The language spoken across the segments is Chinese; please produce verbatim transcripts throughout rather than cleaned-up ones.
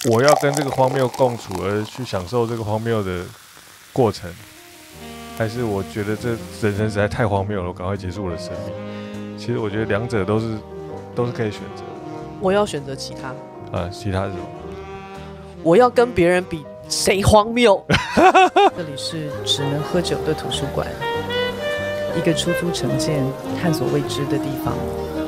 我要跟这个荒谬共处，而去享受这个荒谬的过程，还是我觉得这人生实在太荒谬了，我赶快结束我的生命？其实我觉得两者都是都是可以选择的。 我要选择其他。 啊，其他是什么？ 我要跟别人比谁荒谬。这里是只能喝酒的图书馆，一个出租成见、探索未知的地方。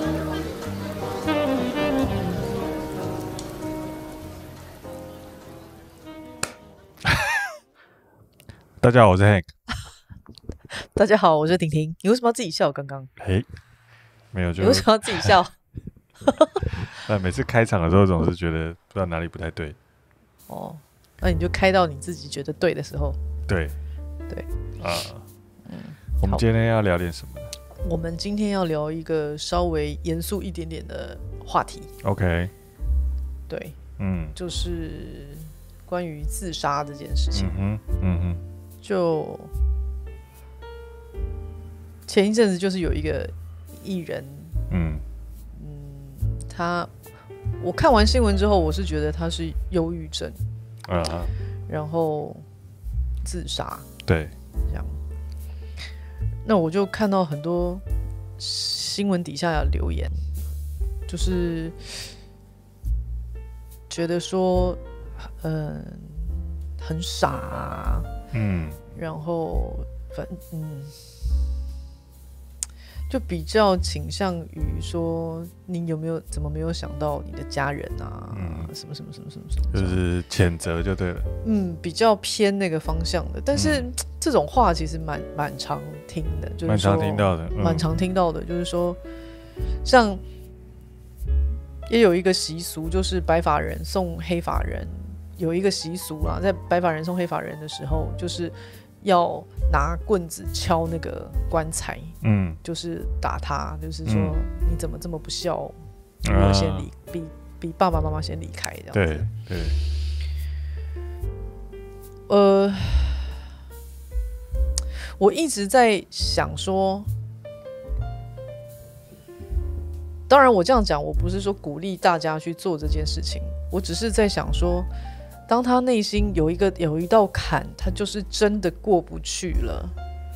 大家好，我是 Hank。 大家好，我是婷婷。你为什么要自己笑？刚刚？ 嘿，没有就。 你为什么要自己笑？ 那每次开场的时候，总是觉得不知道哪里不太对。 哦，那你就开到你自己觉得对的时候。 对， 对， 啊、呃，嗯，我们今天要聊点什么呢？ 我们今天要聊一个稍微严肃一点点的话题。 OK。 对， 嗯， 就是关于自杀这件事情。 嗯哼，嗯哼， 就前一阵子就是有一个艺人，嗯嗯，他我看完新闻之后，我是觉得他是忧郁症，啊、uh-huh. 然后自杀， 对， 这样。那我就看到很多新闻底下的留言，就是觉得说，嗯，很傻啊，嗯，然后反嗯。就比较倾向于说，你有没有怎么没有想到你的家人啊？嗯、什么什么什么什么什么， 就是谴责就对了。 嗯，比较偏那个方向的。但是、嗯、这种话其实蛮蛮常听的，就是蛮常听到的， 蛮、嗯、常听到的，就是说，像也有一个习俗，就是白发人送黑发人，有一个习俗啊，在白发人送黑发人的时候，就是要拿棍子敲那个棺材，嗯，就是打他，就是说、嗯、你怎么这么不孝，比我先离、啊，比比爸爸妈妈先离开这样子。 对对。 呃，我一直在想说，当然我这样讲，我不是说鼓励大家去做这件事情，我只是在想说。当他内心有一个有一道坎，他就是真的过不去了。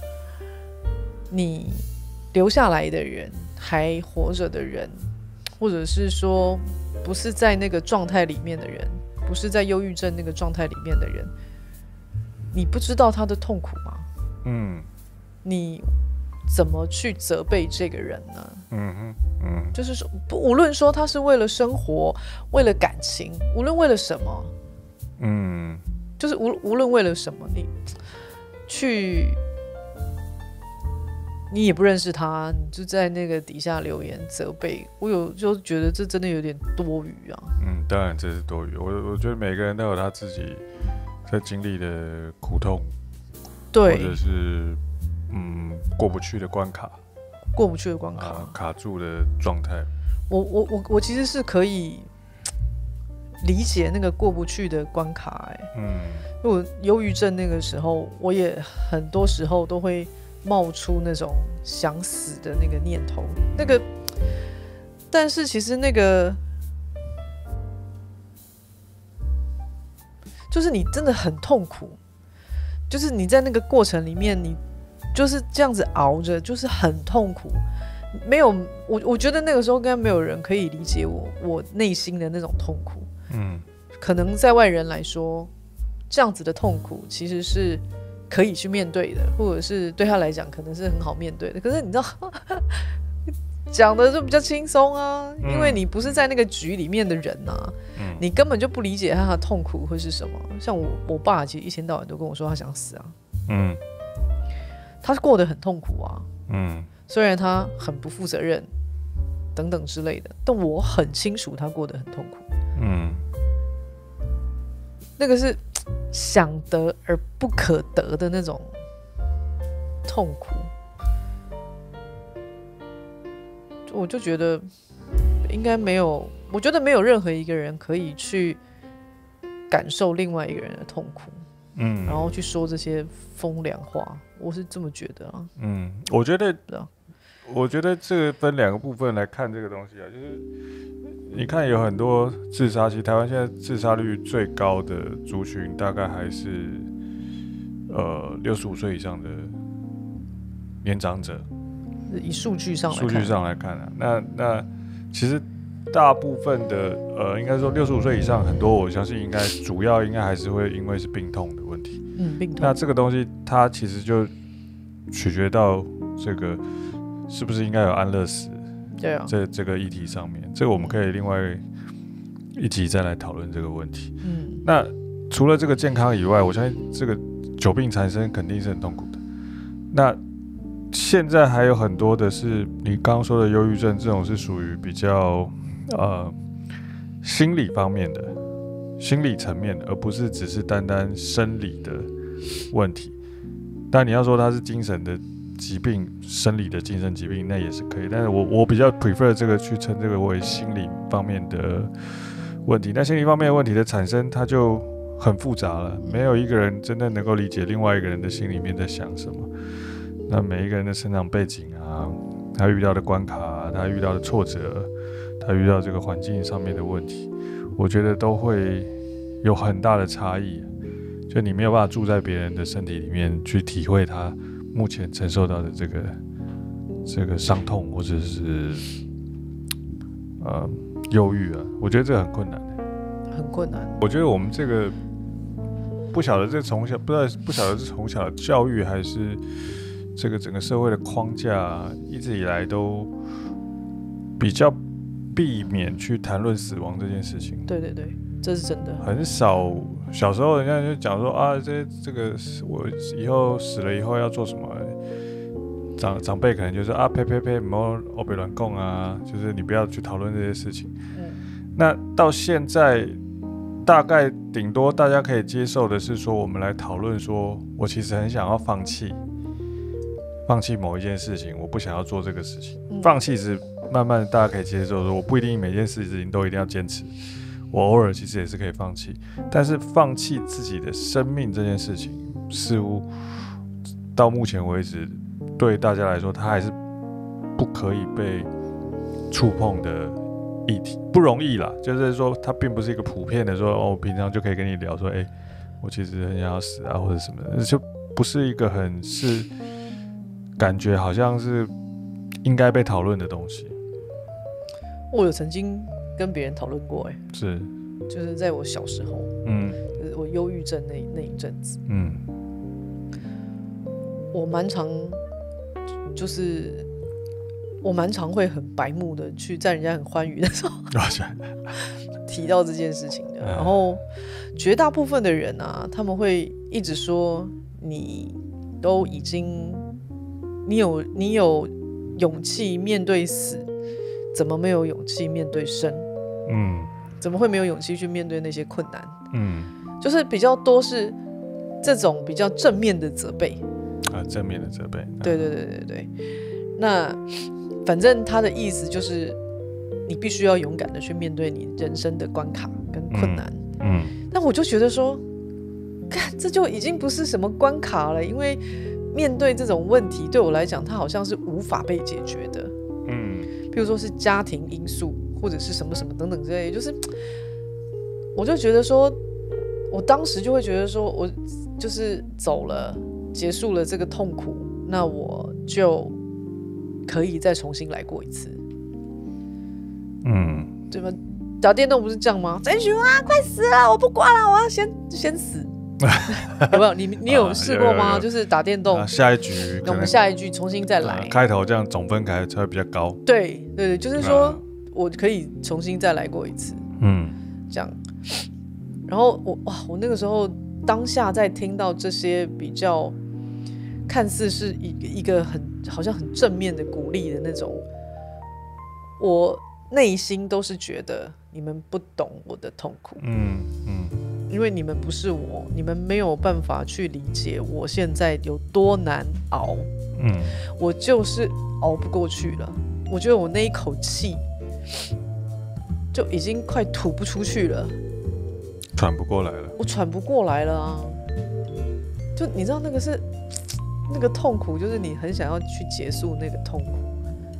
你留下来的人，还活着的人，或者是说不是在那个状态里面的人，不是在忧郁症那个状态里面的人，你不知道他的痛苦吗？嗯，你怎么去责备这个人呢？嗯哼，嗯，就是说，无论说他是为了生活，为了感情，无论为了什么。嗯，就是 无, 无论为了什么，你去，你也不认识他，你就在那个底下留言责备，我有就觉得这真的有点多余啊。 嗯，当然这是多余。我我觉得每个人都有他自己在经历的苦痛， 对， 或者是嗯过不去的关卡， 过不去的关卡， 啊、卡住的状态。 我我我我其实是可以。理解那个过不去的关卡、欸，嗯，因为我忧郁症那个时候，我也很多时候都会冒出那种想死的那个念头，那个，但是其实那个，就是你真的很痛苦，就是你在那个过程里面，你就是这样子熬着，就是很痛苦，没有我，我觉得那个时候应该没有人可以理解我，我内心的那种痛苦。嗯，可能在外人来说，这样子的痛苦其实是可以去面对的，或者是对他来讲可能是很好面对的。可是你知道，讲的就比较轻松啊，因为你不是在那个局里面的人啊，嗯、你根本就不理解他的痛苦会是什么。像我，我爸其实一天到晚都跟我说他想死啊，嗯，他过得很痛苦啊，嗯，虽然他很不负责任等等之类的，但我很清楚他过得很痛苦。嗯，那个是想得而不可得的那种痛苦，我就觉得应该没有，我觉得没有任何一个人可以去感受另外一个人的痛苦，嗯，然后去说这些风凉话，我是这么觉得啊。 嗯，我觉得， 我觉得这个分两个部分来看这个东西啊，就是你看有很多自杀，其实台湾现在自杀率最高的族群大概还是呃六十五岁以上的年长者。 以数据上来看， 数据上来看啊，那那其实大部分的呃，应该说六十五岁以上很多，我相信应该主要应该还是会因为是病痛的问题。 嗯，病痛。 那这个东西它其实就取决到这个是不是应该有安乐死， 对啊， 这这个议题上面，这个我们可以另外一集再来讨论这个问题。 嗯， 那除了这个健康以外，我相信这个久病缠身肯定是很痛苦的。那现在还有很多的是你刚刚说的忧郁症，这种是属于比较呃心理方面的、心理层面的，而不是只是单单生理的问题。但你要说它是精神的疾病、生理的精神疾病，那也是可以。但是我我比较 prefer 这个去称这个为心理方面的问题。那心理方面的问题的产生，它就很复杂了，没有一个人真的能够理解另外一个人的心里面在想什么。那每一个人的成长背景啊，他遇到的关卡啊，他遇到的挫折，他遇到这个环境上面的问题，我觉得都会有很大的差异。就你没有办法住在别人的身体里面去体会他目前承受到的这个这个伤痛或者是呃忧郁啊，我觉得这个很困难， 很困难。 我觉得我们这个不晓得这从小不知道不晓得是从小的教育还是。这个整个社会的框架一直以来都比较避免去谈论死亡这件事情。 对对对，这是真的。 很少，小时候人家就讲说啊，这这个我以后死了以后要做什么？长长辈可能就是啊，呸呸呸，不要欧北乱供啊，就是你不要去讨论这些事情。 嗯。 那到现在，大概顶多大家可以接受的是说，我们来讨论说，我其实很想要放弃。放弃某一件事情，我不想要做这个事情。嗯、放弃是慢慢大家可以接受说，我不一定每件事情都一定要坚持，我偶尔其实也是可以放弃。但是放弃自己的生命这件事情，似乎到目前为止对大家来说，它还是不可以被触碰的议题，不容易啦。就是说，它并不是一个普遍的说，哦，我平常就可以跟你聊说，哎、欸，我其实很想要死啊，或者什么的，就不是一个很是。感觉好像是应该被讨论的东西。 我有曾经跟别人讨论过，哎， 是， 就是在我小时候，嗯，就是我忧郁症那那一阵子，嗯，我蛮常，就是我蛮常会很白目的去在人家很欢愉的时候提到这件事情的，然后绝大部分的人啊，他们会一直说你都已经。你有你有勇气面对死，怎么没有勇气面对生？嗯，怎么会没有勇气去面对那些困难？嗯，就是比较多是这种比较正面的责备啊，正面的责备。 对对对对对。那反正他的意思就是，你必须要勇敢的去面对你人生的关卡跟困难。嗯，但我就觉得说，看这就已经不是什么关卡了，因为。面对这种问题，对我来讲，它好像是无法被解决的。嗯，譬如说是家庭因素，或者是什么什么等等之类的，就是，我就觉得说，我当时就会觉得说，我就是走了，结束了这个痛苦，那我就可以再重新来过一次。嗯，对吧？打电动不是这样吗？真许啊，快死了，我不管了，我要先先死。有没有你你有试过吗？啊、有有有就是打电动，啊、 下一局， 那我们下一局重新再来， 啊、开头这样总分才会比较高。 对对对，就是说、啊、我可以重新再来过一次，嗯，这样。然后我哇，我那个时候当下在听到这些比较看似是一一个很好像很正面的鼓励的那种，我内心都是觉得你们不懂我的痛苦，嗯嗯。因为你们不是我，你们没有办法去理解我现在有多难熬，嗯，我就是熬不过去了。我觉得我那一口气就已经快吐不出去了， 喘不过来了。 我喘不过来了啊！就你知道那个是那个痛苦，就是你很想要去结束那个痛苦，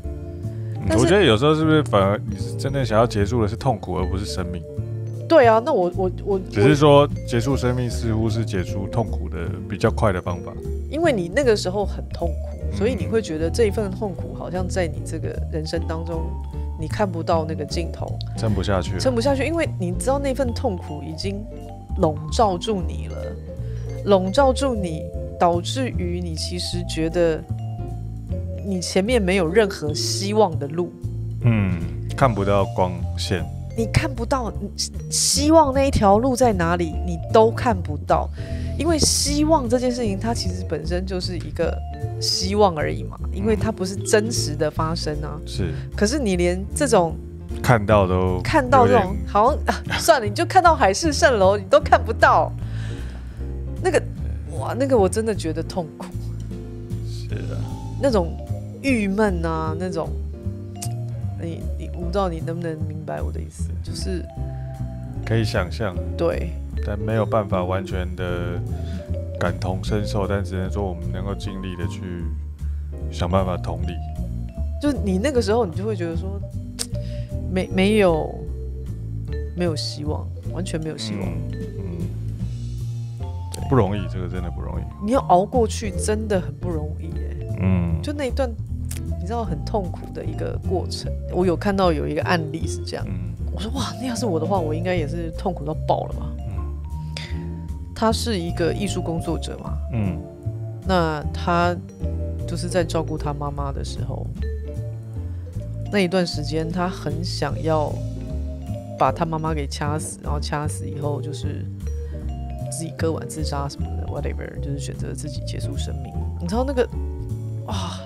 嗯、我觉得有时候是不是反而你是真的想要结束的是痛苦，而不是生命？ 对啊，那我我我只是说结束生命似乎是结束痛苦的比较快的方法， 因为你那个时候很痛苦，所以你会觉得这一份痛苦好像在你这个人生当中，你看不到那个尽头， 撑不下去， 撑不下去，因为你知道那份痛苦已经笼罩住你了，笼罩住你，导致于你其实觉得你前面没有任何希望的路， 嗯，看不到光线。 你看不到希望那一条路在哪里，你都看不到，因为希望这件事情，它其实本身就是一个希望而已嘛，因为它不是真实的发生啊。是。可是你连这种看到都看到这种，好像、啊、算了，你就看到海市蜃楼，你都看不到。那个，哇，那个我真的觉得痛苦。 是的。 那种郁闷啊，那种，你你。我不知道你能不能明白我的意思，就是可以想象， 对， 但没有办法完全的感同身受，但只能说我们能够尽力的去想办法同理。 就你那个时候，你就会觉得说，没没有没有希望，完全没有希望，嗯， 嗯不容易，这个真的不容易。 你要熬过去，真的很不容易耶，嗯，就那一段。你知道很痛苦的一个过程，我有看到有一个案例是这样，嗯、我说哇，那要是我的话，我应该也是痛苦到爆了吧？嗯、他是一个艺术工作者嘛，嗯，那他就是在照顾他妈妈的时候，那一段时间，他很想要把他妈妈给掐死，然后掐死以后就是自己割腕自杀什么的 ，whatever， 就是选择自己结束生命。你知道那个啊？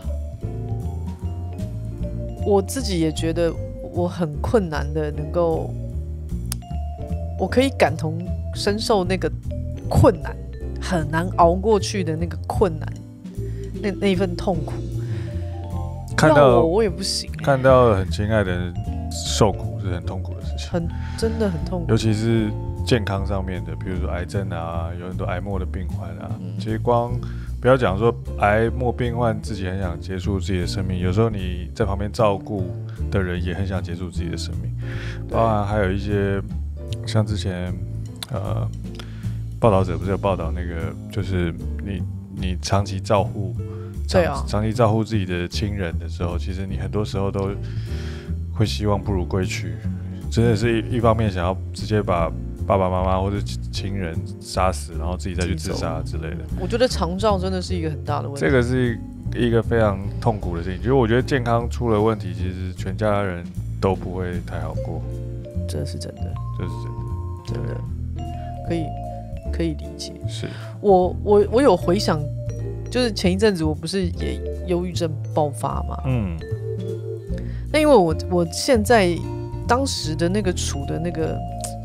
我自己也觉得我很困难的能够，我可以感同身受那个困难，很难熬过去的那个困难，那那一份痛苦。 看到我我也不行、欸， 看到很亲爱的人受苦是很痛苦的事情， 很真的很痛苦， 尤其是健康上面的，比如说癌症啊，有很多癌末的病患啊，嗯、其实光。不要讲说癌末病患自己很想结束自己的生命，有时候你在旁边照顾的人也很想结束自己的生命，包含还有一些像之前呃报道者不是有报道那个，就是你你长期照顾，长, 啊、长期照顾自己的亲人的时候，其实你很多时候都会希望不如归去，真的是 一, 一方面想要直接把爸爸妈妈或者亲人杀死，然后自己再去自杀之类的。我觉得长照真的是一个很大的问题。 这个是一个非常痛苦的事情，就是我觉得健康出了问题，其实全家人都不会太好过。 这是真的， 这是真的， 真的可以可以理解。 是我我我有回想，就是前一阵子我不是也忧郁症爆发嘛？嗯。那因为我我现在当时的那个处的那个。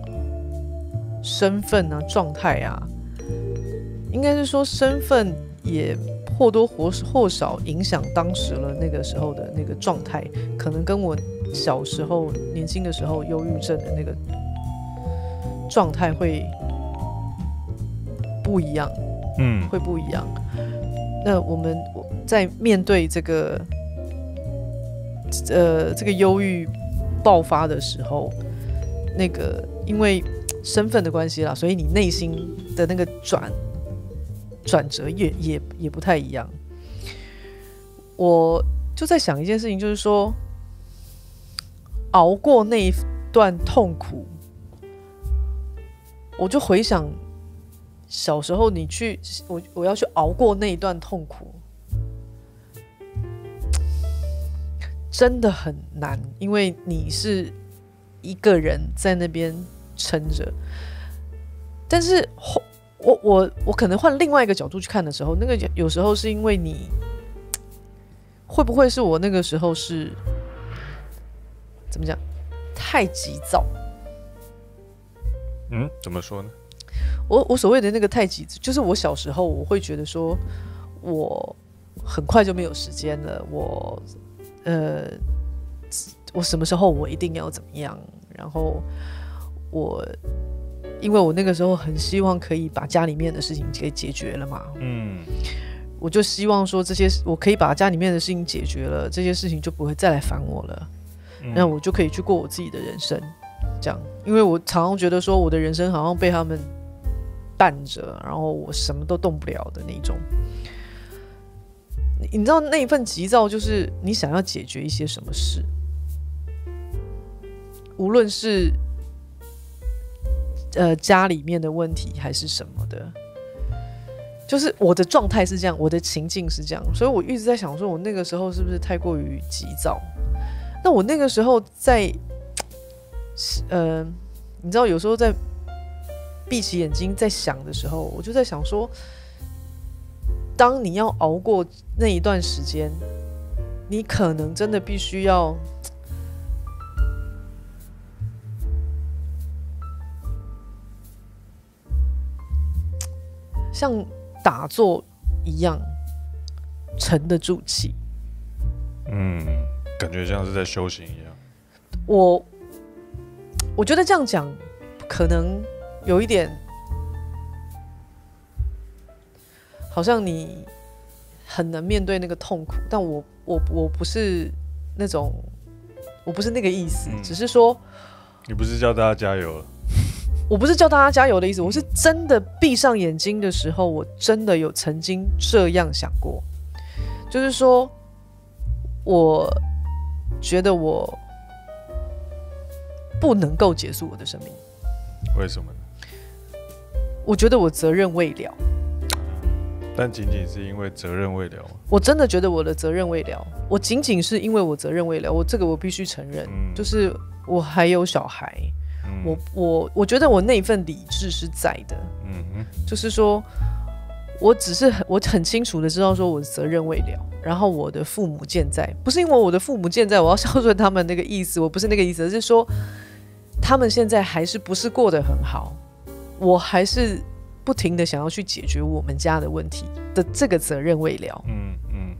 身份啊，状态啊，应该是说身份也或多或少影响当时了那个时候的那个状态，可能跟我小时候年轻的时候忧郁症的那个状态会不一样，嗯，会不一样。那我们在面对这个呃这个忧郁爆发的时候，那个因为身份的关系啦，所以你内心的那个转转折也也也不太一样。我就在想一件事情，就是说，熬过那一段痛苦，我就回想小时候你去，我我要去熬过那一段痛苦，真的很难，因为你是一个人在那边撑着，但是我我我可能换另外一个角度去看的时候，那个有时候是因为你会不会是我那个时候是怎么讲太急躁？ 嗯，怎么说呢？ 我我所谓的那个太急，就是我小时候我会觉得说，我很快就没有时间了，我呃，我什么时候我一定要怎么样，然后我因为我那个时候很希望可以把家里面的事情给解决了嘛，嗯， 我就希望说这些我可以把家里面的事情解决了，这些事情就不会再来烦我了，嗯、那我就可以去过我自己的人生。这样，因为我常常觉得说我的人生好像被他们绊着，然后我什么都动不了的那种。你知道那一份急躁，就是你想要解决一些什么事，无论是呃家里面的问题还是什么的。就是我的状态是这样，我的情境是这样，所以我一直在想说，我那个时候是不是太过于急躁？那我那个时候在，呃，你知道，有时候在闭起眼睛在想的时候，我就在想说，当你要熬过那一段时间，你可能真的必须要，像打坐一样沉得住气。 嗯，感觉像是在修行一样。 我我觉得这样讲可能有一点，好像你很能面对那个痛苦，但我我我不是那种，我不是那个意思，嗯、只是说， 你不是叫大家加油了。 我不是叫大家加油的意思，我是真的闭上眼睛的时候，我真的有曾经这样想过，就是说，我觉得我不能够结束我的生命。 为什么呢？ 我觉得我责任未了。 但仅仅是因为责任未了， 我真的觉得我的责任未了。我仅仅是因为我责任未了，我这个我必须承认，嗯、就是我还有小孩。我我我觉得我那一份理智是在的，嗯哼，就是说，我只是很我很清楚的知道说我的责任未了，然后我的父母健在，不是因为我的父母健在，我要孝顺他们那个意思，我不是那个意思，而是说他们现在还是不是过得很好，我还是不停的想要去解决我们家的问题的这个责任未了，嗯嗯，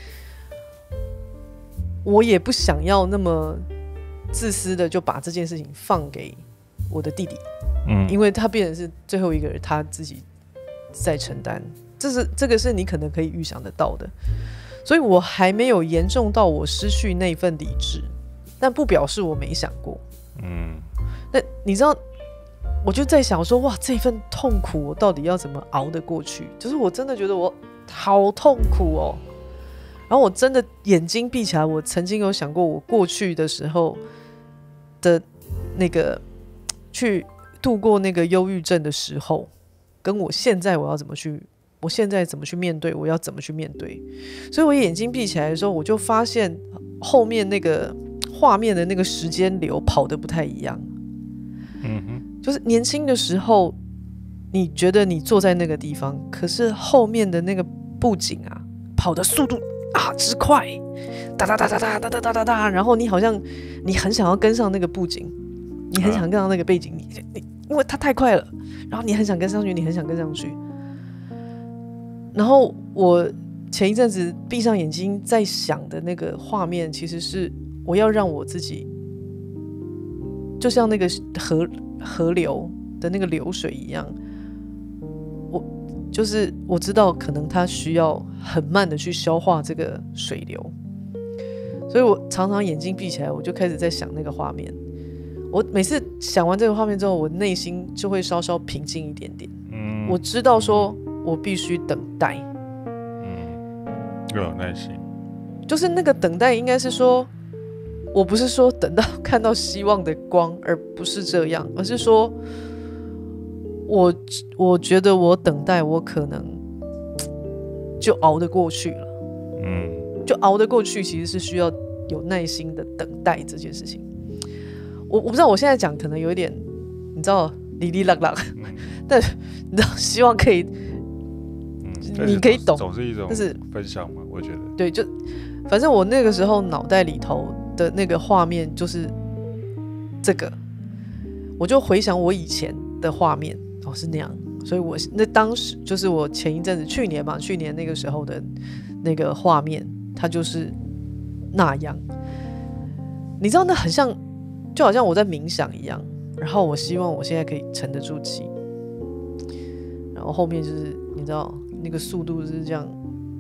我也不想要那么自私的就把这件事情放给我的弟弟，嗯，因为他变成是最后一个人，他自己在承担，这是这个是你可能可以预想得到的，所以我还没有严重到我失去那份理智，但不表示我没想过，嗯，那你知道，我就在想说，哇，这份痛苦我到底要怎么熬得过去？就是我真的觉得我好痛苦哦，然后我真的眼睛闭起来，我曾经有想过，我过去的时候的那个去度过那个忧郁症的时候，跟我现在我要怎么去，我现在怎么去面对，我要怎么去面对。所以我眼睛闭起来的时候，我就发现后面那个画面的那个时间流跑得不太一样。嗯哼，就是年轻的时候，你觉得你坐在那个地方，可是后面的那个布景啊，跑的速度啊之快，哒哒哒哒哒哒哒哒哒哒，然后你好像你很想要跟上那个布景。你很想跟上那个背景，你你因为它太快了，然后你很想跟上去，你很想跟上去。然后我前一阵子闭上眼睛在想的那个画面，其实是我要让我自己，就像那个河河流的那个流水一样，我就是我知道可能它需要很慢的去消化这个水流，所以我常常眼睛闭起来，我就开始在想那个画面。我每次想完这个画面之后，我内心就会稍稍平静一点点。嗯，我知道说我必须等待。 嗯，要有耐心。 就是那个等待，应该是说，我不是说等到看到希望的光，而不是这样，而是说，我我觉得我等待，我可能就熬得过去了。嗯，就熬得过去，其实是需要有耐心的等待这件事情。我我不知道我现在讲可能有一点，你知道哩哩啦啦，嗯、但你知道希望可以，嗯、你可以懂， 总是一种分享嘛，我觉得对，就反正我那个时候脑袋里头的那个画面就是这个，我就回想我以前的画面哦是那样，所以我那当时就是我前一阵子去年嘛，去年那个时候的那个画面，它就是那样，你知道那很像。就好像我在冥想一样，然后我希望我现在可以沉得住气，然后后面就是你知道那个速度是这样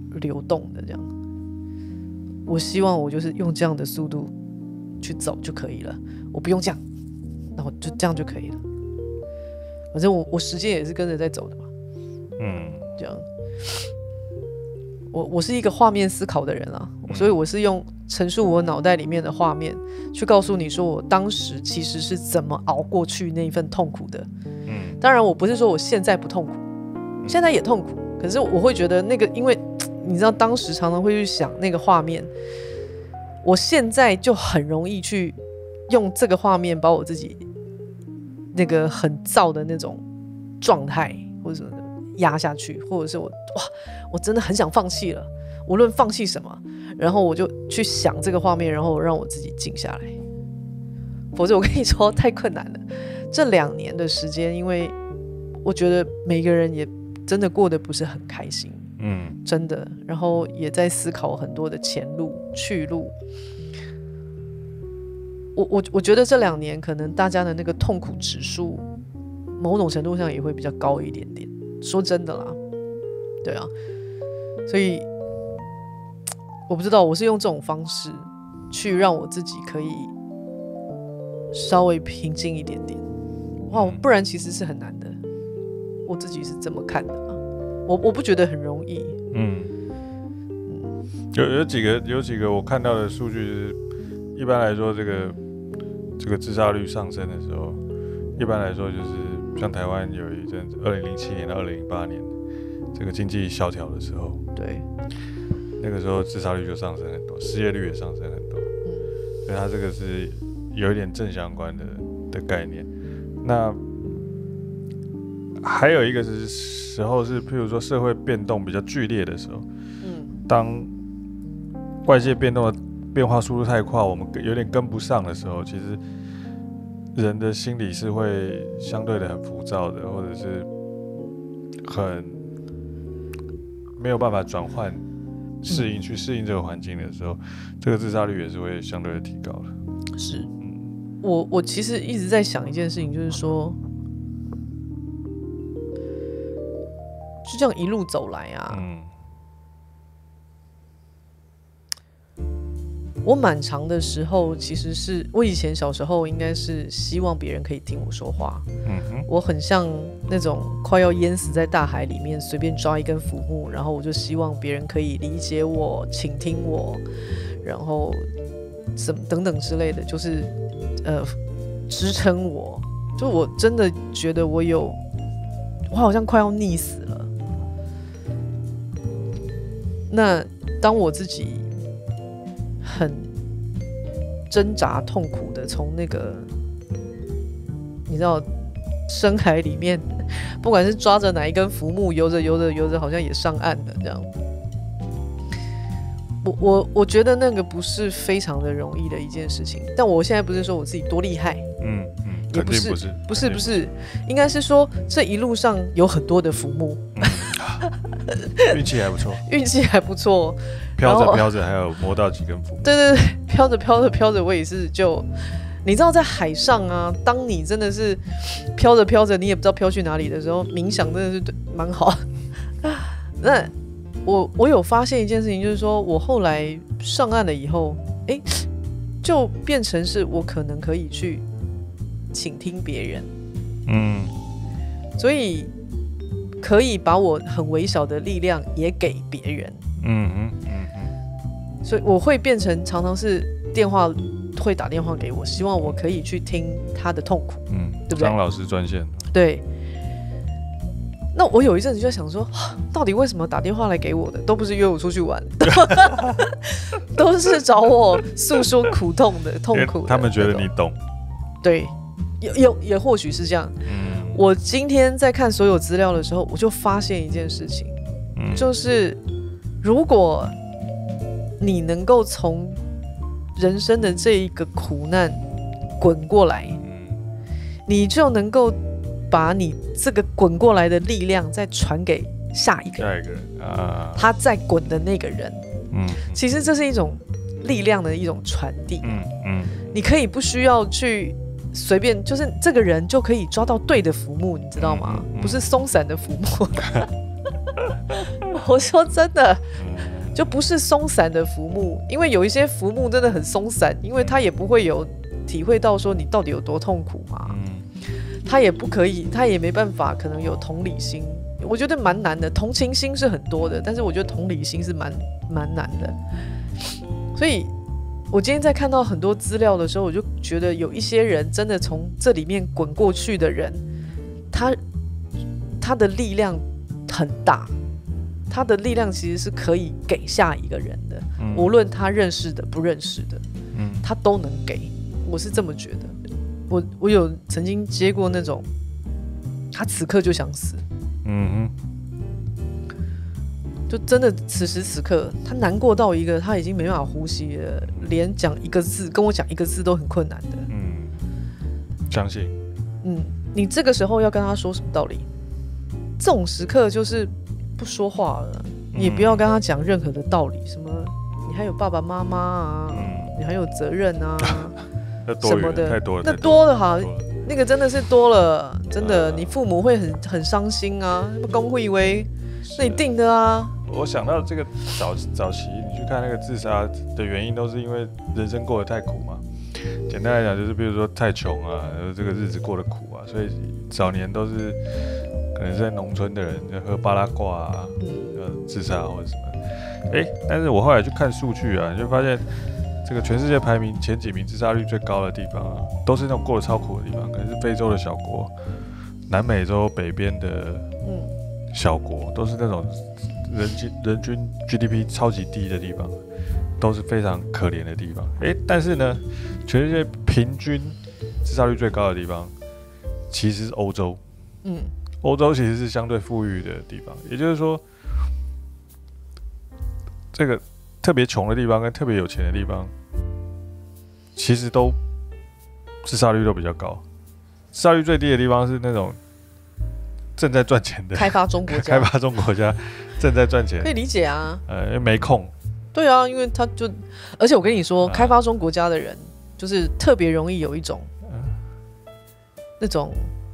流动的这样。我希望我就是用这样的速度去走就可以了，我不用这样，然后就这样就可以了。反正我我时间也是跟着在走的嘛，嗯，这样。我我是一个画面思考的人啊，所以我是用陈述我脑袋里面的画面，去告诉你说我当时其实是怎么熬过去那一份痛苦的。嗯，当然我不是说我现在不痛苦，现在也痛苦，可是我会觉得那个，因为你知道当时常常会去想那个画面，我现在就很容易去用这个画面把我自己那个很燥的那种状态或者什么的压下去，或者是我哇，我真的很想放弃了，无论放弃什么，然后我就去想这个画面，然后让我自己静下来。否则我跟你说太困难了。这两年的时间，因为我觉得每个人也真的过得不是很开心，嗯，真的，然后也在思考很多的前路去路。我我我觉得这两年可能大家的那个痛苦指数，某种程度上也会比较高一点点。说真的啦，对啊，所以我不知道，我是用这种方式去让我自己可以稍微平静一点点。哇，不然其实是很难的。我自己是这么看的啊，我我不觉得很容易。嗯， 有有几个有几个我看到的数据是，一般来说这个这个自杀率上升的时候，一般来说就是像台湾有一阵子，二零零七年到二零零八年这个经济萧条的时候， 对， 那个时候自杀率就上升很多，失业率也上升很多。嗯，所以它这个是有一点正相关的的概念。那还有一个是时候是，譬如说社会变动比较剧烈的时候，嗯，当外界变动的变化速度太快，我们有点跟不上的时候，其实人的心理是会相对的很浮躁的，或者是很没有办法转换适应、嗯、去适应这个环境的时候，这个自杀率也是会相对的提高的。 是，嗯，我我其实一直在想一件事情，就是说，就这样一路走来啊，嗯，我蛮长的时候，其实是我以前小时候应该是希望别人可以听我说话，嗯哼，我很像那种快要淹死在大海里面，随便抓一根浮木，然后我就希望别人可以理解我、倾听我，然后什么等等之类的，就是呃支撑我。就我真的觉得我有，我好像快要溺死了。那当我自己很挣扎痛苦的从那个你知道深海里面，不管是抓着哪一根浮木游着游着游着好像也上岸了这样，我我我觉得那个不是非常的容易的一件事情。但我现在不是说我自己多厉害，嗯嗯，也不是，不是不是不是，应该是说这一路上有很多的浮木， 运气还不错， 运气还不错， 飘着飘着还有摸到几根浮木， 对对对，飘着飘着飘着，我也是就，你知道在海上啊，当你真的是飘着飘着，你也不知道飘去哪里的时候，冥想真的是蛮好。那我我有发现一件事情，就是说我后来上岸了以后，哎，就变成是我可能可以去倾听别人，嗯，所以可以把我很微小的力量也给别人，嗯嗯嗯嗯，所以我会变成常常是电话会打电话给我，希望我可以去听他的痛苦，嗯，对不对？ 张老师专线， 对。那我有一阵子就在想说，到底为什么打电话来给我的都不是约我出去玩，都是找我诉说苦痛的痛苦的， 他们觉得你懂， 对，也也也或许是这样。嗯，我今天在看所有资料的时候，我就发现一件事情，嗯，就是如果你能够从人生的这一个苦难滚过来，嗯，你就能够把你这个滚过来的力量再传给下一个人，下一个人啊，他再滚的那个人，嗯，其实这是一种力量的一种传递，嗯嗯，你可以不需要去随便，就是这个人就可以抓到对的浮木，你知道吗？嗯嗯、不是松散的浮木。 我说真的， 嗯， 就不是松散的浮木，因为有一些浮木真的很松散，因为他也不会有体会到说你到底有多痛苦嘛， 嗯， 他也不可以，他也没办法，可能有同理心，我觉得蛮难的。同情心是很多的，但是我觉得同理心是蛮蛮难的。所以，我今天在看到很多资料的时候，我就觉得有一些人真的从这里面滚过去的人，他他的力量很大，他的力量其实是可以给下一个人的， 嗯无论他认识的不认识的， 嗯他都能给。我是这么觉得。我我有曾经接过那种，他此刻就想死， 嗯就真的此时此刻，他难过到一个他已经没办法呼吸了，连讲一个字，跟我讲一个字都很困难的。 嗯，相信， 嗯，你这个时候要跟他说什么道理？这种时刻就是不说话了，你也不要跟他讲任何的道理，什么你还有爸爸妈妈啊， 嗯， 你还有责任啊那多余了， 什么的， 太多了， 那太多了哈太，多了那个真的是多了，真的， 呃你父母会很很伤心啊，什么公会以为那你是定的啊， 我想到这个早早期，你去看那个自杀的原因，都是因为人生过得太苦嘛。简单来讲，就是比如说太穷啊，然后这个日子过得苦啊，所以早年都是可能是在农村的人就喝巴拉挂啊，呃，自杀或者什么。哎、但是我后来去看数据啊，你就发现这个全世界排名前几名自杀率最高的地方啊，都是那种过得超苦的地方，可能是非洲的小国、南美洲北边的嗯， 小国，都是那种人均人均 G D P 超级低的地方，都是非常可怜的地方。诶，但是呢，全世界平均自杀率最高的地方其实是欧洲。 嗯， 欧洲其实是相对富裕的地方，也就是说，这个特别穷的地方跟特别有钱的地方，其实都自杀率都比较高。自杀率最低的地方是那种正在赚钱的开发中国家开发中国家正在赚钱可，以理解啊， 呃，因为没空。 对啊，因为他就，而且我跟你说， 啊开发中国家的人就是特别容易有一种那种，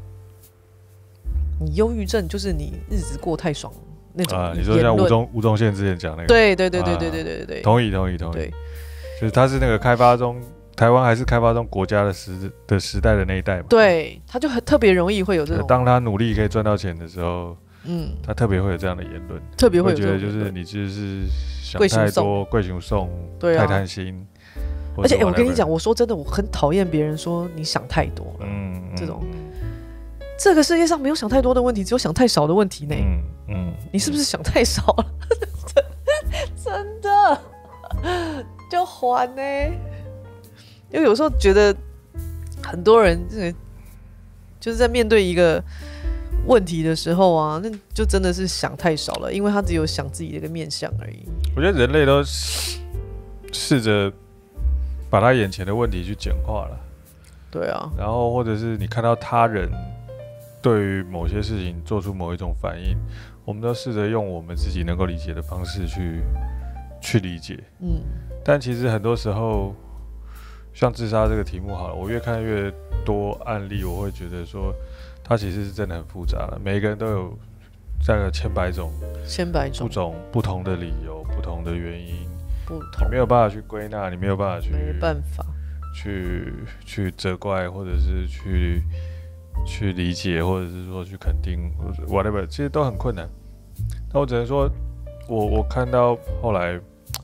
你忧郁症，就是你日子过太爽那种啊， 言论。 你说像吴宗吴宗宪之前讲那个， 对对对对啊对对对对对， 同意同意同意， 对就是他是那个开发中台湾还是开发中国家的时的时代的那一代嘛。 对，他就很特别容易会有这种， 当他努力可以赚到钱的时候， 嗯， 他特别会有这样的言论， 特别会有会觉得就是这种言论你就是想贵熊送太多，贵熊送， 对啊太贪心。 而且、欸、我跟你 whatever 讲，，我说真的，我很讨厌别人说你想太多了。 嗯， 这种嗯这个世界上没有想太多的问题，只有想太少的问题呢。 嗯嗯， 你是不是想太少了？真的，就还呢。因为有时候觉得很多人这个就是在面对一个问题的时候啊，那就真的是想太少了，因为他只有想自己的一个面向而已。 我觉得人类都试试着把他眼前的问题去简化了。 对啊， 然后或者是你看到他人对于某些事情做出某一种反应，我们都试着用我们自己能够理解的方式去去理解。 嗯， 但其实很多时候，像自杀这个题目好了，我越看越多案例，我会觉得说，它其实是真的很复杂了。每一个人都有大概千百种、 千百种不种不同的理由、不同的原因， 不同你没，有办法去归纳，你没有办法去没办法。 去去责怪，或者是去去理解，或者是说去肯定，或者 whatever， 其实都很困难。那我只能说，我我看到后来，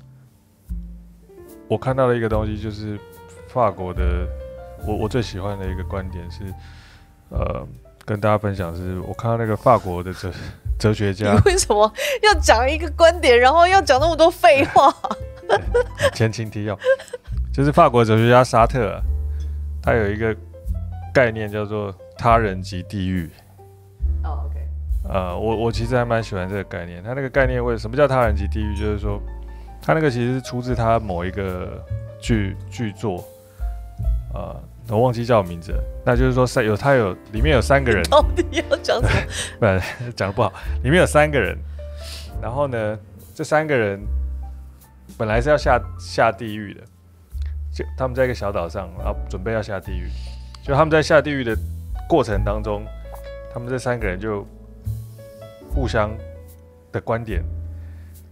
我看到了一个东西，就是法国的，我我最喜欢的一个观点是，呃，跟大家分享是，我看到那个法国的哲哲学家你，为什么要讲一个观点，然后要讲那么多废话？ 前情提要，就是法国哲学家沙特、啊，他有一个概念叫做他人即地狱。 哦、oh, ，OK， 呃，我我其实还蛮喜欢这个概念。他那个概念为什么叫他人即地狱？就是说，他那个其实是出自他某一个剧剧作，呃，我忘记叫名字了。那就是说，三有他有里面有三个人， 到底要讲什么？ 不然讲得不好，里面有三个人，然后呢，这三个人本来是要下下地狱的，就他们在一个小岛上，然后准备要下地狱，就他们在下地狱的过程当中，他们这三个人就互相的观点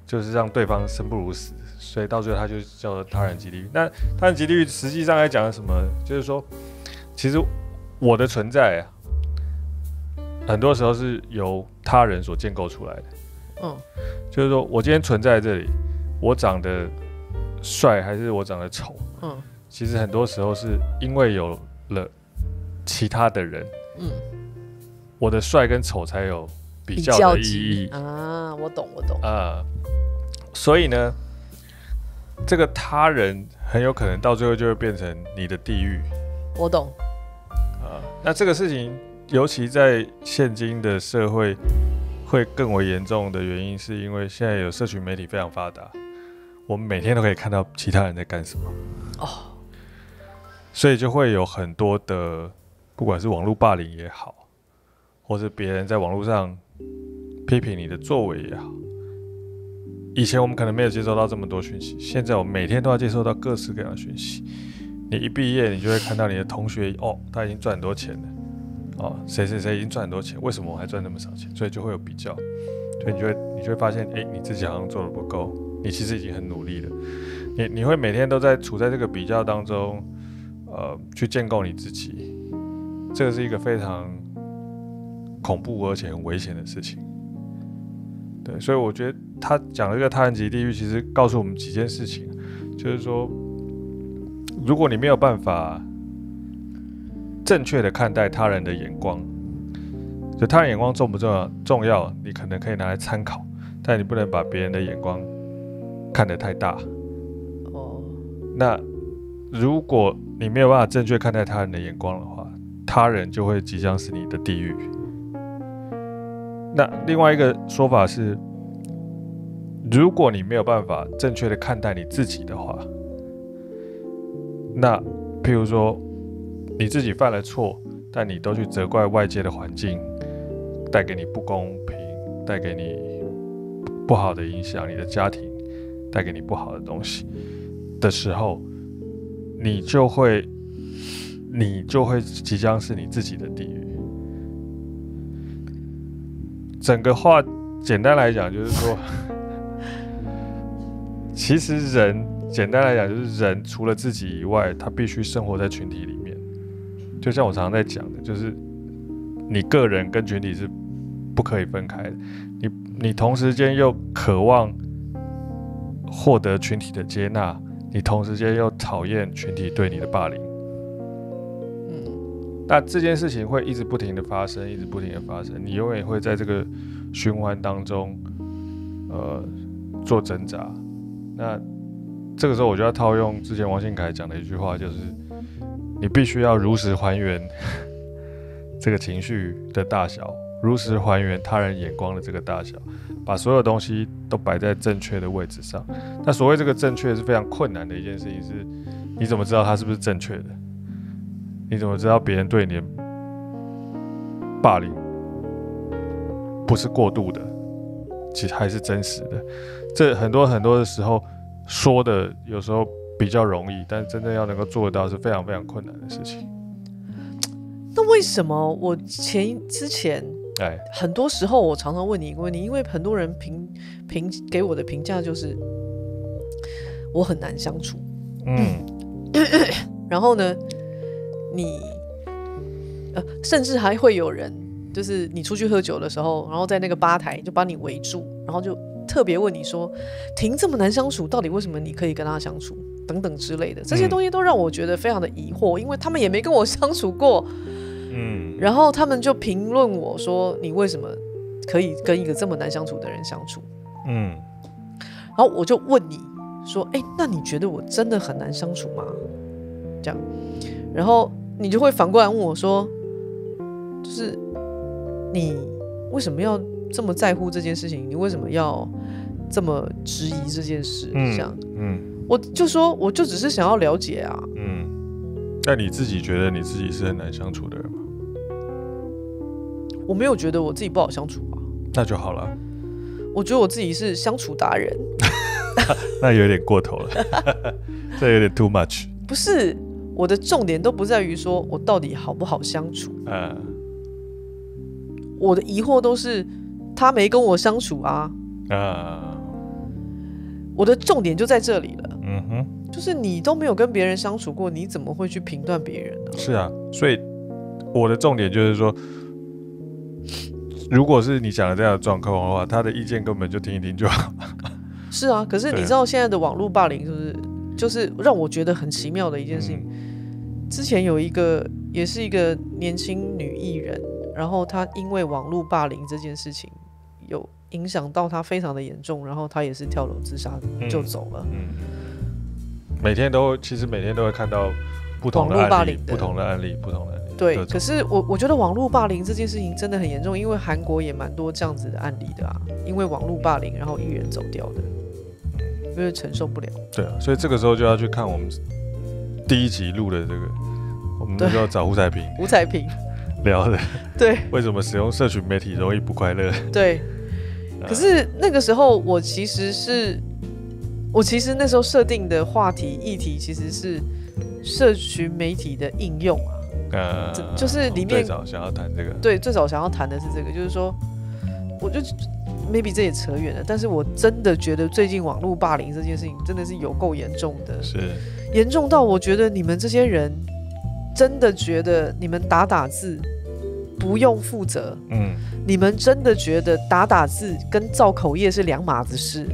就是让对方生不如死，所以到最后他就叫做他人即地狱。那他人即地狱实际上来讲什么？就是说，其实我的存在啊，很多时候是由他人所建构出来的。嗯，就是说我今天存在这里，我长得帅还是我长得丑？嗯，其实很多时候是因为有了其他的人，嗯，我的帅跟丑才有比较的意义啊。我懂，我懂啊。所以呢，这个他人很有可能到最后就会变成你的地狱。 我懂啊。那这个事情，尤其在现今的社会，会更为严重的原因，是因为现在有社群媒体非常发达，我们每天都可以看到其他人在干什么哦，所以就会有很多的，不管是网络霸凌也好，或是别人在网络上批评你的作为也好，以前我们可能没有接收到这么多讯息，现在我们每天都要接收到各式各样的讯息。你一毕业，你就会看到你的同学哦，他已经赚很多钱了。哦，谁谁谁已经赚很多钱，为什么我还赚那么少钱？所以就会有比较，所以你就会你就会发现，哎、欸，你自己好像做的不够，你其实已经很努力了。你你会每天都在处在这个比较当中，呃，去建构你自己，这个是一个非常恐怖而且很危险的事情。对，所以我觉得他讲这个他人即地狱，其实告诉我们几件事情，就是说，如果你没有办法正确的看待他人的眼光，就他人眼光重不重要？重要，你可能可以拿来参考，但你不能把别人的眼光看得太大。哦。那如果你没有办法正确看待他人的眼光的话，他人就会即将是你的地狱。那另外一个说法是，如果你没有办法正确的看待你自己的话，那譬如说，你自己犯了错，但你都去责怪外界的环境带给你不公平，带给你不好的影响，你的家庭带给你不好的东西的时候，你就会你就会即将是你自己的地狱。整个话简单来讲就是说，其实人简单来讲就是人除了自己以外，他必须生活在群体里面。就像我常常在讲的，就是你个人跟群体是不可以分开的。你你同时间又渴望获得群体的接纳，你同时间又讨厌群体对你的霸凌。嗯，那这件事情会一直不停的发生，一直不停的发生，你永远会在这个循环当中，呃，做挣扎。那这个时候我就要套用之前王信凯讲的一句话，就是你必须要如实还原这个情绪的大小，如实还原他人眼光的这个大小，把所有东西都摆在正确的位置上。那所谓这个正确是非常困难的一件事情，是你怎么知道它是不是正确的？你怎么知道别人对你的霸凌不是过度的，其实还是真实的？这很多很多的时候说的有时候比较容易，但真正要能够做得到是非常非常困难的事情。 那为什么我前之前，哎，很多时候我常常问你一个问题，因为很多人评评给我的评价就是我很难相处，嗯，然后呢，你呃，甚至还会有人，就是你出去喝酒的时候，然后在那个吧台就把你围住，然后就特别问你说，婷这么难相处，到底为什么你可以跟他相处？等等之类的，这些东西都让我觉得非常的疑惑，因为他们也没跟我相处过，嗯，然后他们就评论我说，你为什么可以跟一个这么难相处的人相处？嗯，然后我就问你说，哎，那你觉得我真的很难相处吗？这样，然后你就会反过来问我说，就是你为什么要这么在乎这件事情？你为什么要这么质疑这件事？嗯、这样，嗯。我就说，我就只是想要了解啊。嗯， 那你自己觉得你自己是很难相处的人吗？ 我没有觉得我自己不好相处啊。 那就好了。 我觉得我自己是相处达人。 那有点过头了，这有点 too much。 不是，我的重点都不在于说我到底好不好相处。嗯。我的疑惑都是他没跟我相处啊。啊。 我的重点就在这里了。 嗯哼， 就是你都没有跟别人相处过，你怎么会去评断别人呢？ 是啊，所以我的重点就是说，如果是你讲的这样的状况的话，他的意见根本就听一听就好。 是啊，可是你知道现在的网络霸凌是不是？就是让我觉得很奇妙的一件事情。嗯、之前有一个也是一个年轻女艺人，然后她因为网络霸凌这件事情有影响到她非常的严重，然后她也是跳楼自杀就走了。嗯嗯、每天都其实每天都会看到不同的案例，不同的案例，不同的案例。 对，可是我我觉得网络霸凌这件事情真的很严重，因为韩国也蛮多这样子的案例的啊，因为网络霸凌然后艺人走掉的。因为承受不了， 对啊，所以这个时候就要去看我们第一集录的这个，我们那时候找胡彩萍， 胡彩萍聊的， 对， 为什么使用社群媒体容易不快乐？ 对，可是那个时候我其实是，我其实那时候设定的话题议题其实是社群媒体的应用啊，呃，就是里面最早想要谈这个， 对，最早想要谈的是这个，就是说，我就。maybe 这也扯远了，但是我真的觉得最近网络霸凌这件事情真的是有够严重的， 是严重到我觉得你们这些人真的觉得你们打打字不用负责，嗯，你们真的觉得打打字跟造口业是两码子事，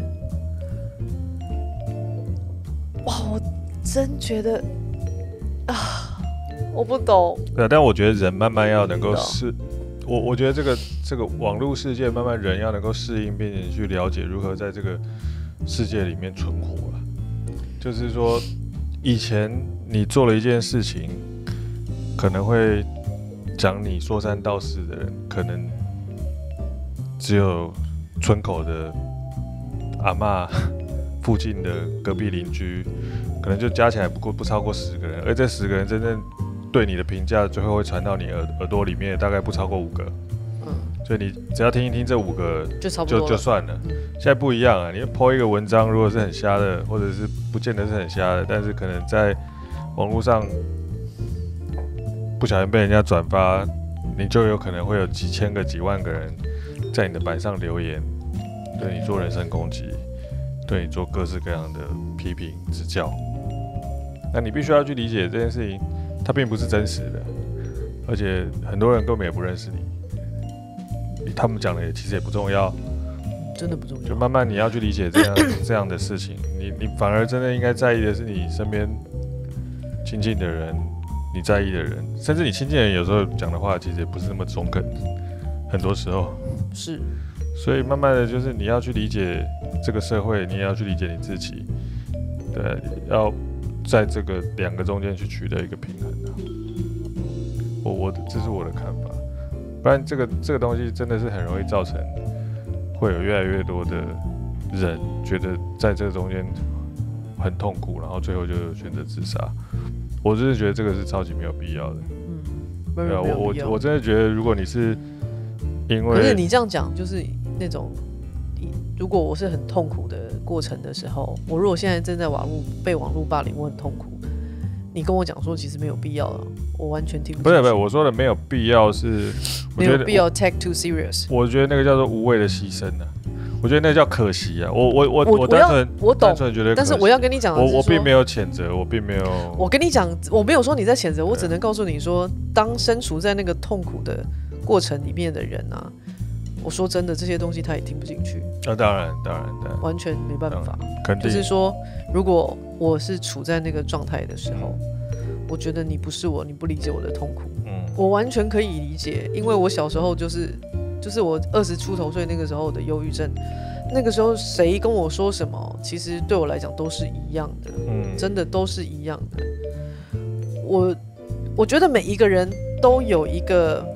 哇，我真觉得啊，我不懂。 对，但我觉得人慢慢要能够适。我我觉得这个这个网络世界，慢慢人要能够适应，并且去了解如何在这个世界里面存活了。就是说，以前你做了一件事情，可能会讲你说三道四的人，可能只有村口的阿嬷、附近的隔壁邻居，可能就加起来不过不超过十个人，而这十个人真正对你的评价最后会传到你 耳, 耳朵里面，大概不超过五个，嗯，所以你只要听一听这五个就差不多就, 就算了。现在不一样啊，你 po 一个文章，如果是很瞎的，或者是不见得是很瞎的，但是可能在网络上不小心被人家转发，你就有可能会有几千个、几万个人在你的板上留言，对你做人身攻击，对你做各式各样的批评指教。那你必须要去理解这件事情。它并不是真实的，而且很多人根本也不认识你，他们讲的也其实也不重要， 真的不重要。 就慢慢你要去理解这样这样的事情，你你反而真的应该在意的是你身边亲近的人，你在意的人，甚至你亲近的人有时候讲的话其实也不是那么中肯，很多时候是。 所以慢慢的就是你要去理解这个社会，你也要去理解你自己，对，要。在这个两个中间去取得一个平衡啊，我我这是我的看法，不然这个这个东西真的是很容易造成会有越来越多的人觉得在这个中间很痛苦，然后最后就选择自杀。我真的觉得这个是超级没有必要的。 嗯， 没有我我我真的觉得，如果你是因为， 可是你这样讲就是那种。如果我是很痛苦的过程的时候，我如果现在正在网络被网络霸凌，我很痛苦。你跟我讲说其实没有必要了，我完全听不进去。 不是不是，我说的没有必要是， 没有必要 take too serious。 我觉得那个叫做无谓的牺牲啊，我觉得那个叫可惜啊。我我我我单纯我懂， 单纯觉得， 但是我要跟你讲的是说， 我我并没有谴责，我并没有。 我跟你讲，我没有说你在谴责，我只能告诉你说，当身处在那个痛苦的过程里面的人啊。我说真的，这些东西他也听不进去。 啊，当然，当然，当然， 完全没办法。 肯定。 就是说，如果我是处在那个状态的时候，我觉得你不是我，你不理解我的痛苦。嗯，我完全可以理解，因为我小时候就是，就是我二十出头岁那个时候的忧郁症，那个时候谁跟我说什么，其实对我来讲都是一样的，嗯，真的都是一样的。我我觉得每一个人都有一个。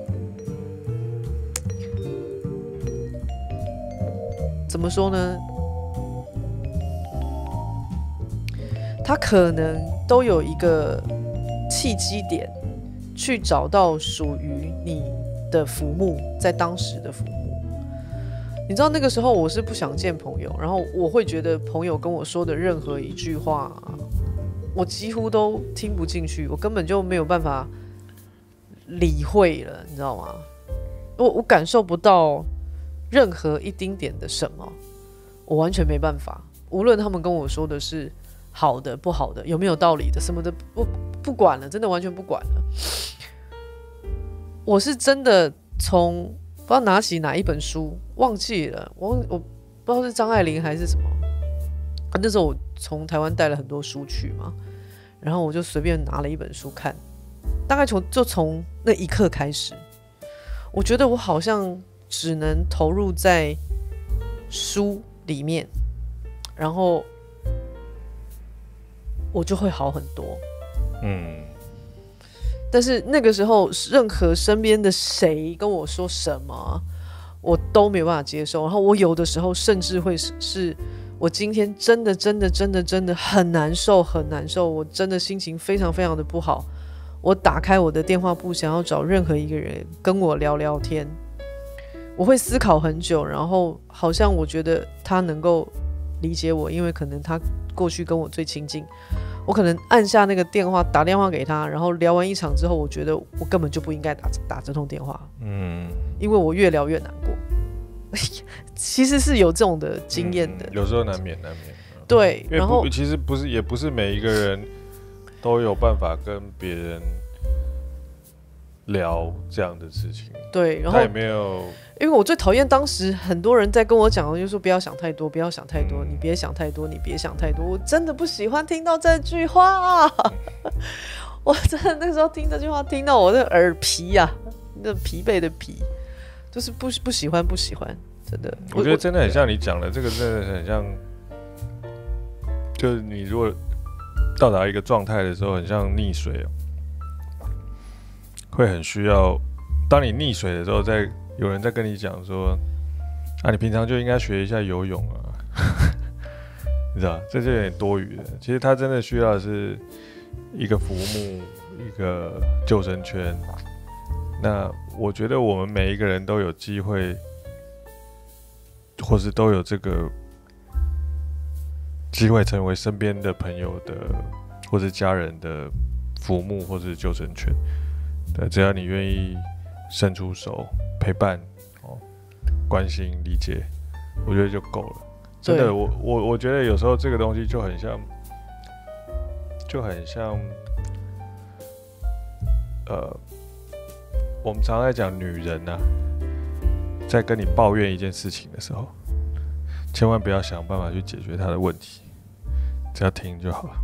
怎么说呢？他可能都有一个契机点，去找到属于你的浮木，在当时的浮木。你知道那个时候我是不想见朋友，然后我会觉得朋友跟我说的任何一句话，我几乎都听不进去，我根本就没有办法理会了，你知道吗？我我感受不到。任何一丁点的什么，我完全没办法。 无论他们跟我说的是好的、不好的，有没有道理的，什么的，不不管了，真的完全不管了。我是真的从不知道拿起哪一本书，忘记了，我我不知道是张爱玲还是什么。啊、那时候我从台湾带了很多书去嘛，然后我就随便拿了一本书看，大概从就从那一刻开始，我觉得我好像只能投入在书里面，然后我就会好很多。嗯，但是那个时候，任何身边的谁跟我说什么，我都没有办法接受。然后我有的时候甚至会是，是我今天真的真的真的真的很难受，很难受，我真的心情非常非常的不好。我打开我的电话簿，想要找任何一个人跟我聊聊天，我会思考很久，然后好像我觉得他能够理解我，因为可能他过去跟我最亲近。我可能按下那个电话，打电话给他，然后聊完一场之后，我觉得我根本就不应该 打, 打这通电话，嗯，因为我越聊越难过。其实是有这种的经验的、嗯， 有时候难免难免。 对，然后其实不是，也不是每一个人都有办法跟别人聊这样的事情。 对，然后他也没有。 因为我最讨厌当时很多人在跟我讲，就说不要想太多，不要想太多，你别想太多，你别想太多。我真的不喜欢听到这句话、啊，我真的那时候听这句话，听到我的耳皮呀、啊，那疲惫的疲，就是不不喜欢，不喜欢，真的。 我觉得真的很像你讲的，这个真的很像，就是你如果到达一个状态的时候，很像溺水，会很需要。当你溺水的时候，在有人在跟你讲说，啊，你平常就应该学一下游泳啊，你知道，这就有点多余的。其实他真的需要的是一个浮木，一个救生圈。那我觉得我们每一个人都有机会，或是都有这个机会成为身边的朋友的或是家人的浮木或是救生圈。对，只要你愿意伸出手陪伴、哦、关心、理解，我觉得就够了。真的，我我我觉得有时候这个东西就很像，就很像，呃，我们常在讲女人啊，在跟你抱怨一件事情的时候，千万不要想办法去解决她的问题，只要听就好了。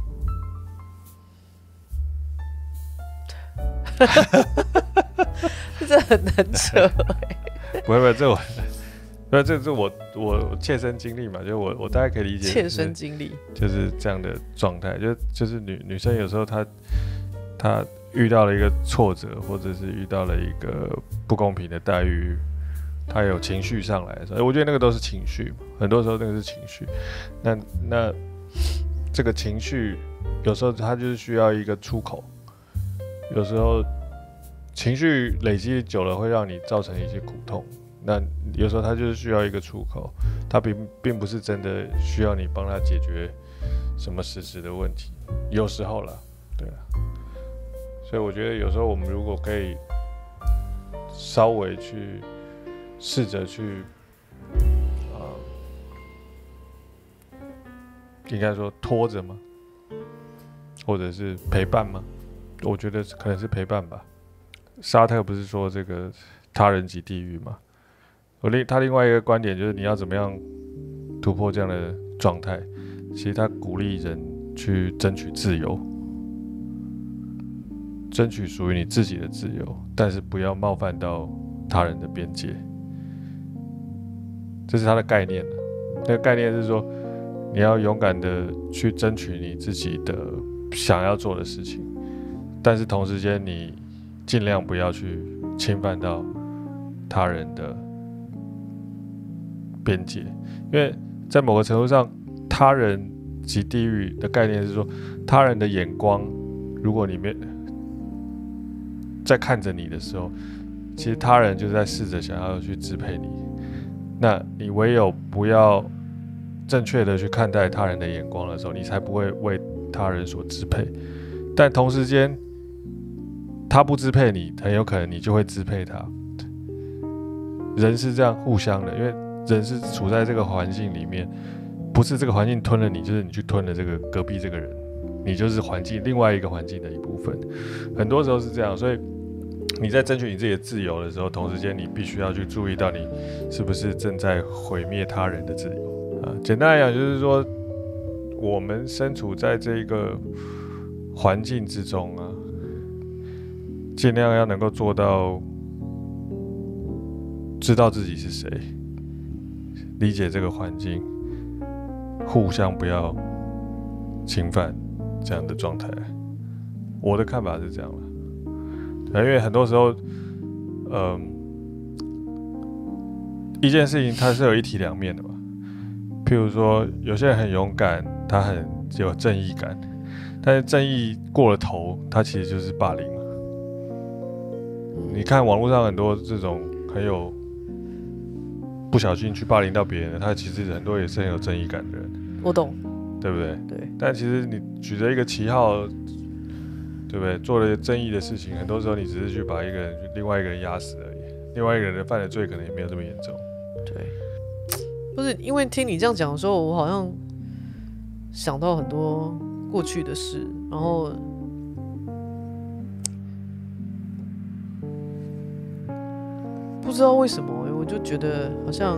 这很难扯哎、 欸，不会不会，这我，不这这我我切身经历嘛，就我我大概可以理解， 切身经历就是这样的状态，就就是女女生有时候她她遇到了一个挫折，或者是遇到了一个不公平的待遇，她有情绪上来的时候，我觉得那个都是情绪嘛，很多时候那个是情绪，那那这个情绪有时候它就是需要一个出口，有时候。情绪累积久了会让你造成一些苦痛，那有时候它就是需要一个出口，它并并不是真的需要你帮他解决什么实质的问题，有时候啦，对啊，所以我觉得有时候我们如果可以稍微去试着去，呃，应该说拖着吗？或者是陪伴吗？我觉得可能是陪伴吧。沙特不是说这个他人即地狱吗？我另他另外一个观点就是你要怎么样突破这样的状态？其实他鼓励人去争取自由，争取属于你自己的自由，但是不要冒犯到他人的边界。这是他的概念。那个概念是说，你要勇敢的去争取你自己的想要做的事情，但是同时间你尽量不要去侵犯到他人的边界，因为在某个程度上，他人即地狱的概念是说，他人的眼光，如果你没在看着你的时候，其实他人就在试着想要去支配你。那你唯有不要正确的去看待他人的眼光的时候，你才不会为他人所支配。但同时间，他不支配你，很有可能你就会支配他。人是这样互相的，因为人是处在这个环境里面， 不是这个环境吞了你，就是你去吞了这个隔壁这个人，你就是环境另外一个环境的一部分。很多时候是这样，所以你在争取你自己的自由的时候，同时间你必须要去注意到你是不是正在毁灭他人的自由啊。简单来讲，就是说我们身处在这个环境之中啊，尽量要能够做到知道自己是谁，理解这个环境，互相不要侵犯这样的状态。我的看法是这样啦，对，因为很多时候，嗯，一件事情它是有一体两面的嘛。譬如说，有些人很勇敢，他很有正义感，但是正义过了头，他其实就是霸凌嘛。你看网络上很多这种很有不小心去霸凌到别人的，他其实很多也是很有正义感的人。 我懂， 对不对？ 对。 但其实你举着一个旗号，对不对？做了正义的事情，很多时候你只是去把一个人、另外一个人压死而已。另外一个人犯的罪可能也没有这么严重。 对，不是因为听你这样讲的时候，我好像想到很多过去的事，然后不知道为什么、欸，我就觉得好像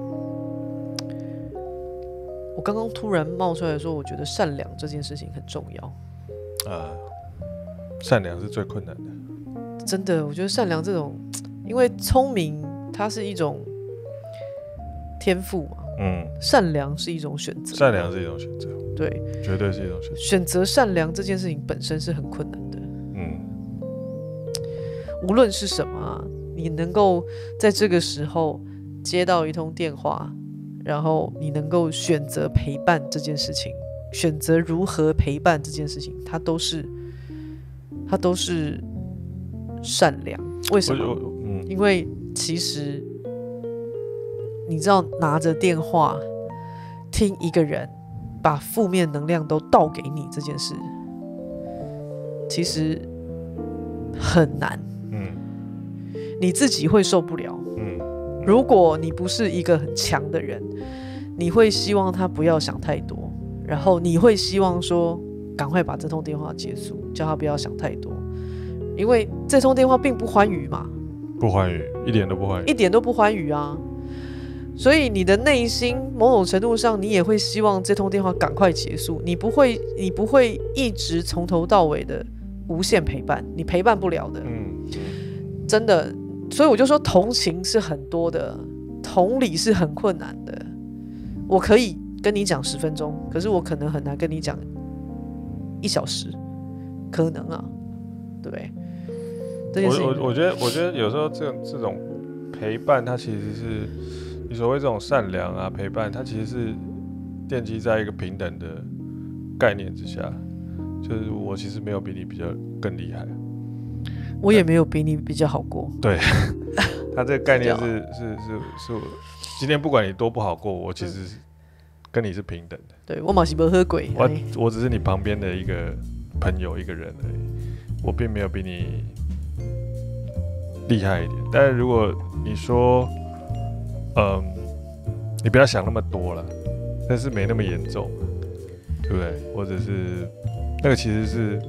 我刚刚突然冒出来说，我觉得善良这件事情很重要。 啊，善良是最困难的。 真的，我觉得善良这种，因为聪明它是一种天赋嘛，嗯，善良是一种选择， 善良是一种选择， 对， 绝对是一种选择。 选择善良这件事情本身是很困难的， 嗯， 无论是什么啊，你能够在这个时候接到一通电话，然后你能够选择陪伴这件事情，选择如何陪伴这件事情，它都是，它都是善良。为什么？嗯，因为其实你知道，拿着电话听一个人把负面能量都倒给你这件事，其实很难。嗯，你自己会受不了。嗯，如果你不是一个很强的人，你会希望他不要想太多，然后你会希望说，赶快把这通电话结束，叫他不要想太多，因为这通电话并不欢愉嘛。 不欢愉，一点都不欢愉， 一点都不欢愉啊！所以你的内心某种程度上，你也会希望这通电话赶快结束。你不会，你不会一直从头到尾的无限陪伴，你陪伴不了的。嗯，真的。所以我就说，同情是很多的，同理是很困难的。我可以跟你讲十分钟，可是我可能很难跟你讲一小时，可能啊，对不对？ 我我我觉得，我觉得有时候这种这种陪伴，它其实是你所谓这种善良啊，陪伴，它其实是奠基在一个平等的概念之下。就是我其实没有比你比较更厉害， 我也没有比你比较好过。 对，他这个概念是是是是，今天不管你多不好过，我其实跟你是平等的。 对，我嘛是没喝鬼， 我我只是你旁边的一个朋友，一个人而已，我并没有比你厉害一点。但是如果你说，嗯，你不要想那么多了，但是没那么严重，对不对？或者是那个其实是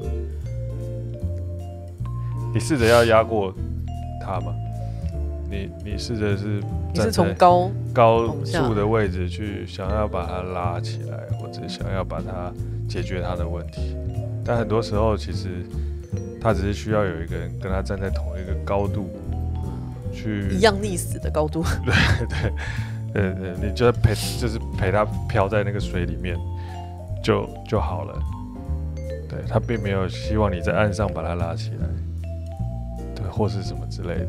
你试着要压过他嘛，你你试着是你是从高高处的位置去想要把它拉起来，或者想要把它解决他的问题，但很多时候其实他只是需要有一个人跟他站在同一个高度去一样溺死的高度。 对对对对，你就陪就是陪他漂在那个水里面就就好了。对，他并没有希望你在岸上把他拉起来，对，或是什么之类的。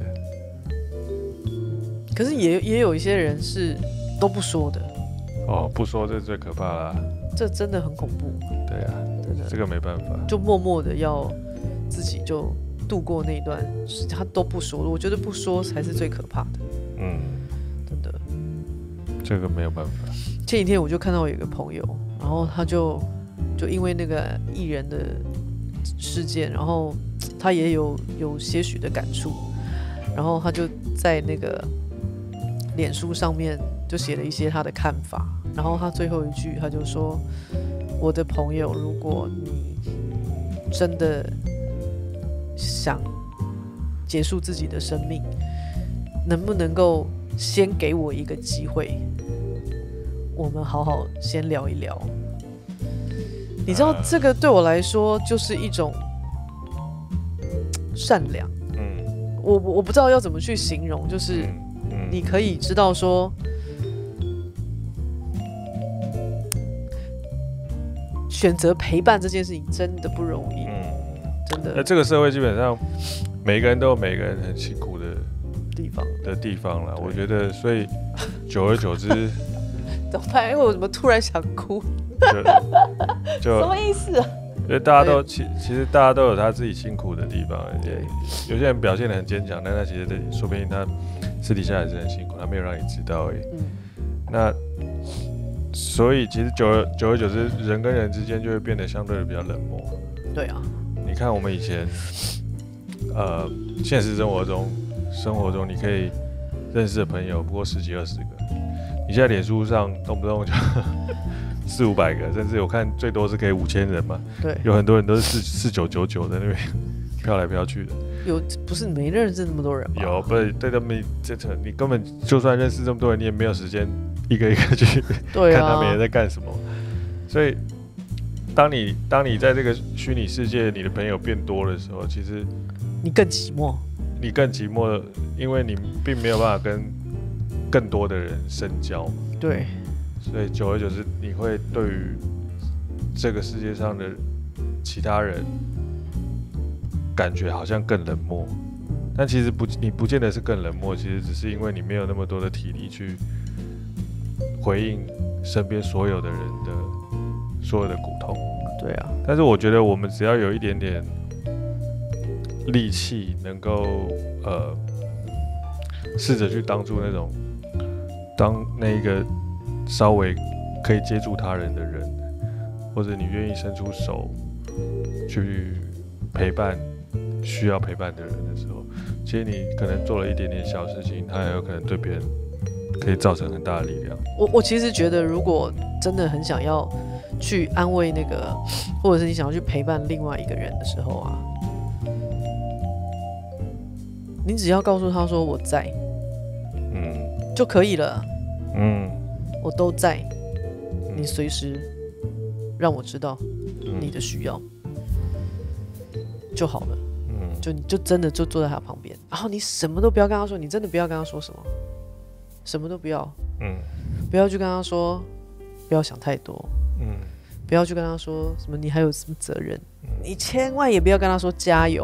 可是也也有一些人是都不说的。 哦，不说这最可怕啦。 这真的很恐怖。 对啊，真的，这个没办法， 就默默的要自己就度过那一段，他都不说，我觉得不说才是最可怕的。嗯，真的， 这个没有办法。 前几天我就看到有一个朋友，然后他就就因为那个艺人的事件，然后他也有有些许的感触，然后他就在那个脸书上面就写了一些他的看法，然后他最后一句他就说：“我的朋友，如果你真的想结束自己的生命，能不能够先给我一个机会，我们好好先聊一聊？”你知道，这个对我来说就是一种善良。嗯，我我不知道要怎么去形容，就是你可以知道说，选择陪伴这件事情真的不容易。嗯，真的。 那这个社会基本上每个人都有每个人很辛苦的地方的地方啦。我觉得，所以久而久之， 怎么办？因为我怎么突然想哭？ 就就什么意思啊？ 因为大家都其其实大家都有他自己辛苦的地方，有些人表现得很坚强，但他其实说不定他私底下也是很辛苦，他没有让你知道而已。嗯，那所以其实久而久而久之，人跟人之间就会变得相对的比较冷漠。 对啊， 你看我们以前，呃，现实生活中生活中你可以认识的朋友不过十几二十个，你现在脸书上动不动就四五百个，甚至我看最多是可以五千人嘛。 对， 有很多人都是四四九九九在那边飘来飘去的。有不是没认识那么多人吗？ 有，不是对他们这你根本就算认识这么多人，你也没有时间一个一个去对、啊、 看他们也在干什么。所以，当你当你在这个虚拟世界，你的朋友变多的时候，其实你更寂寞。 你更寂寞，因为你并没有办法跟更多的人深交。 对。 所以久而久之，你会对于这个世界上的其他人感觉好像更冷漠，但其实不，你不见得是更冷漠，其实只是因为你没有那么多的体力去回应身边所有的人的所有的苦痛。 对啊， 但是我觉得我们只要有一点点力气，能够呃试着去当助那种当那一个。稍微可以接触他人的人，或者你愿意伸出手去陪伴需要陪伴的人的时候，其实你可能做了一点点小事情，它也有可能对别人可以造成很大的力量。 我我其实觉得，如果真的很想要去安慰那个，或者是你想要去陪伴另外一个人的时候啊，你只要告诉他说我在，嗯，就可以了，嗯。我都在，你随时让我知道你的需要就好了。嗯，就你就真的就坐在他旁边，然后你什么都不要跟他说，你真的不要跟他说什么，什么都不要。嗯，不要去跟他说，不要想太多。嗯，不要去跟他说什么你还有什么责任，嗯、你千万也不要跟他说加油。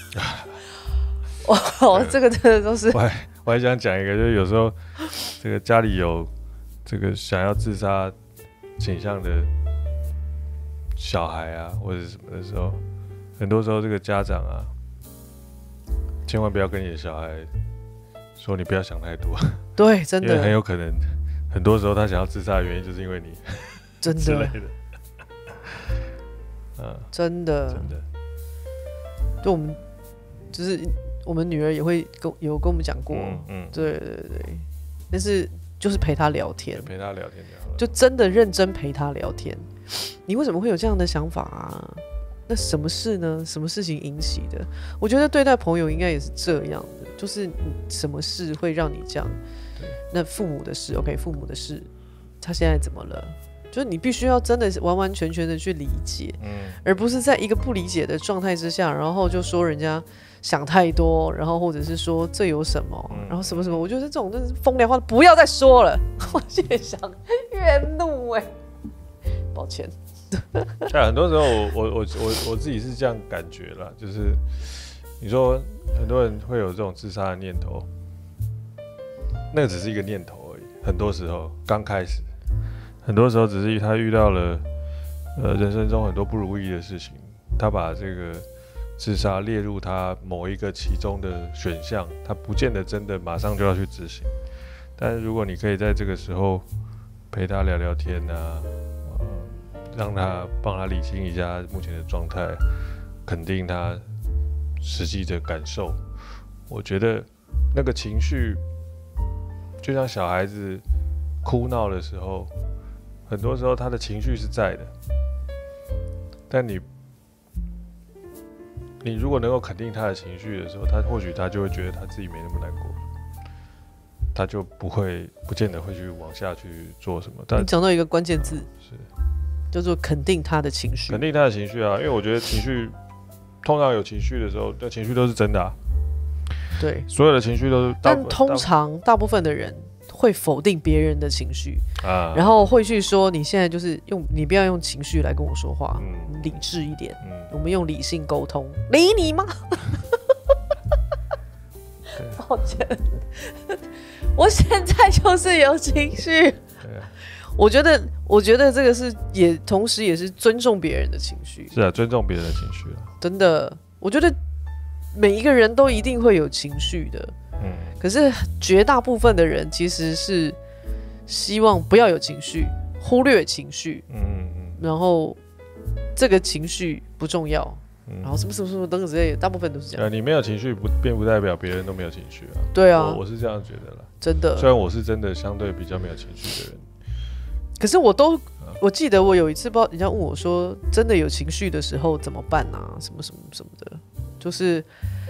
哇，这个真的都是。 我还我还想讲一个，就是有时候这个家里有。这个想要自杀倾向的小孩啊，或者什么的时候，很多时候这个家长啊，千万不要跟你的小孩说你不要想太多。 对，真的， 因为很有可能，很多时候他想要自杀的原因就是因为你， 真的之类的。 嗯，真的， 真的。 就我们，就是我们女儿也会跟有跟我们讲过，嗯嗯，对对对，但是。就是陪他聊天， 陪他聊天就好了， 就真的认真陪他聊天。你为什么会有这样的想法啊？那什么事呢？什么事情引起的？我觉得对待朋友应该也是这样的，就是什么事会让你这样？那父母的事 ，OK， 父母的事，他现在怎么了？就是你必须要真的是完完全全的去理解，嗯，而不是在一个不理解的状态之下，然后就说人家想太多，然后或者是说这有什么，嗯、然后什么什么，我觉得这种真是风凉话，不要再说了。我越想越怒哎、欸，抱歉。 对，很多时候我我我我我自己是这样感觉啦，就是你说很多人会有这种自杀的念头，那个只是一个念头而已。很多时候刚开始。很多时候只是他遇到了，呃，人生中很多不如意的事情，他把这个自杀列入他某一个其中的选项，他不见得真的马上就要去执行。但是如果你可以在这个时候陪他聊聊天啊，呃、让他帮他理清一下目前的状态，肯定他实际的感受，我觉得那个情绪就像小孩子。 哭闹的时候，很多时候他的情绪是在的，但你你如果能够肯定他的情绪的时候，他或许他就会觉得他自己没那么难过，他就不会不见得会去往下去做什么。但你讲到一个关键字， 是叫做肯定他的情绪。 肯定他的情绪啊，因为我觉得情绪通常有情绪的时候，那情绪都是真的啊。 对， 所有的情绪都是， 但通常大部分的人会否定别人的情绪， 啊， 然后会去说你现在就是用你不要用情绪来跟我说话， 嗯理智一点， 嗯， 我们用理性沟通。理你吗？抱歉，我现在就是有情绪。我觉得，我觉得这个是也同时也是尊重别人的情绪。 是啊，尊重别人的情绪啊。 真的，我觉得每一个人都一定会有情绪的。 嗯， 可是绝大部分的人其实是希望不要有情绪，忽略情绪， 嗯嗯， 然后这个情绪不重要， 嗯然后什么什么什么等等之类的，大部分都是这样。 呃，你没有情绪不并不代表别人都没有情绪啊。 对啊， 我我是这样觉得啦。 真的。 虽然我是真的相对比较没有情绪的人， 可是我都，我记得我有一次不知道人家问我说，真的有情绪的时候怎么办啊？什么什么什么的，就是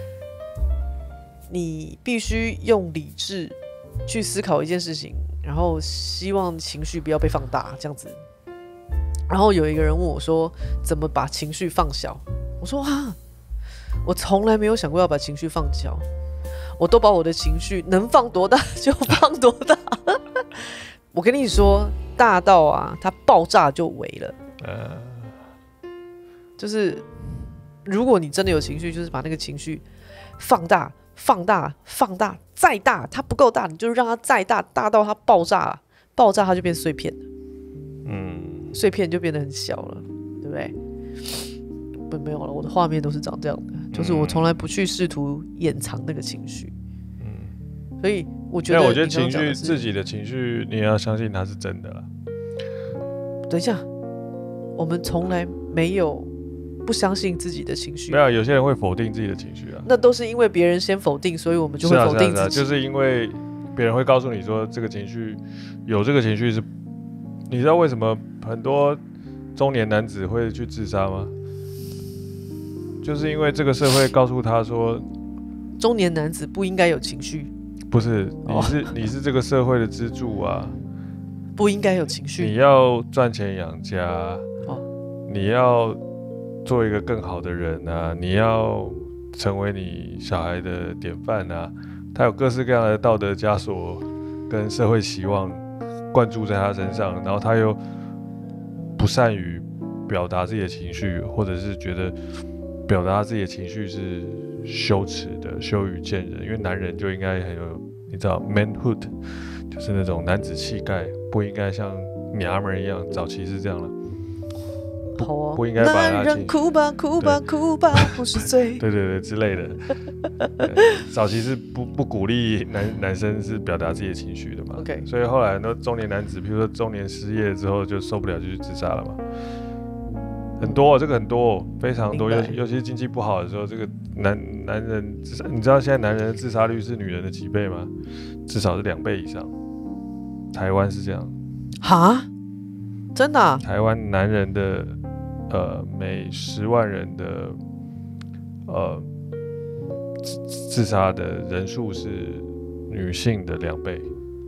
你必须用理智去思考一件事情，然后希望情绪不要被放大，这样子。然后有一个人问我说，怎么把情绪放小？我说啊，我从来没有想过要把情绪放小，我都把我的情绪能放多大就放多大。我跟你说，大到啊，它爆炸就没了。 呃， 就是如果你真的有情绪，就是把那个情绪放大、放大、放大，再大，它不够大，你就让它再大，大到它爆炸，爆炸它就变碎片了。 嗯， 碎片就变得很小了，对不对？不，没有了，我的画面都是长这样的，就是我从来不去试图掩藏那个情绪。嗯，所以我觉得， 我觉得情绪自己的情绪，你也要相信它是真的啦。 等一下，我们从来没有不相信自己的情绪。 没有，有些人会否定自己的情绪啊。 那都是因为别人先否定，所以我们就会否定自己。 是啊，是啊，是啊，就是因为别人会告诉你说这个情绪有这个情绪是，你知道为什么很多中年男子会去自杀吗？就是因为这个社会告诉他说， 中年男子不应该有情绪。 不是，你是、哦、你是这个社会的支柱啊， 不应该有情绪。 你要赚钱养家， 哦、 你要做一个更好的人啊，你要成为你小孩的典范啊。他有各式各样的道德枷锁跟社会期望灌注在他身上，然后他又不善于表达自己的情绪，或者是觉得表达自己的情绪是羞耻的、羞于见人，因为男人就应该很有，你知道 manhood， 就是那种男子气概，不应该像娘们一样，早期是这样了。 好哦， 不应该把他男人哭吧哭吧哭吧不是罪， 对对对之类的。早期是不不鼓励男男生是表达自己的情绪的嘛 ，OK， 所以后来很多中年男子，比如说中年失业之后就受不了就去自杀了嘛。很多、哦，这个很多、哦，非常多，尤尤其是经济不好的时候，这个男男人自杀，你知道现在男人的自杀率是女人的几倍吗？至少是两倍以上。台湾是这样。 哈？真的、啊？ 台湾男人的呃每十万人的呃自自杀的人数是女性的两倍。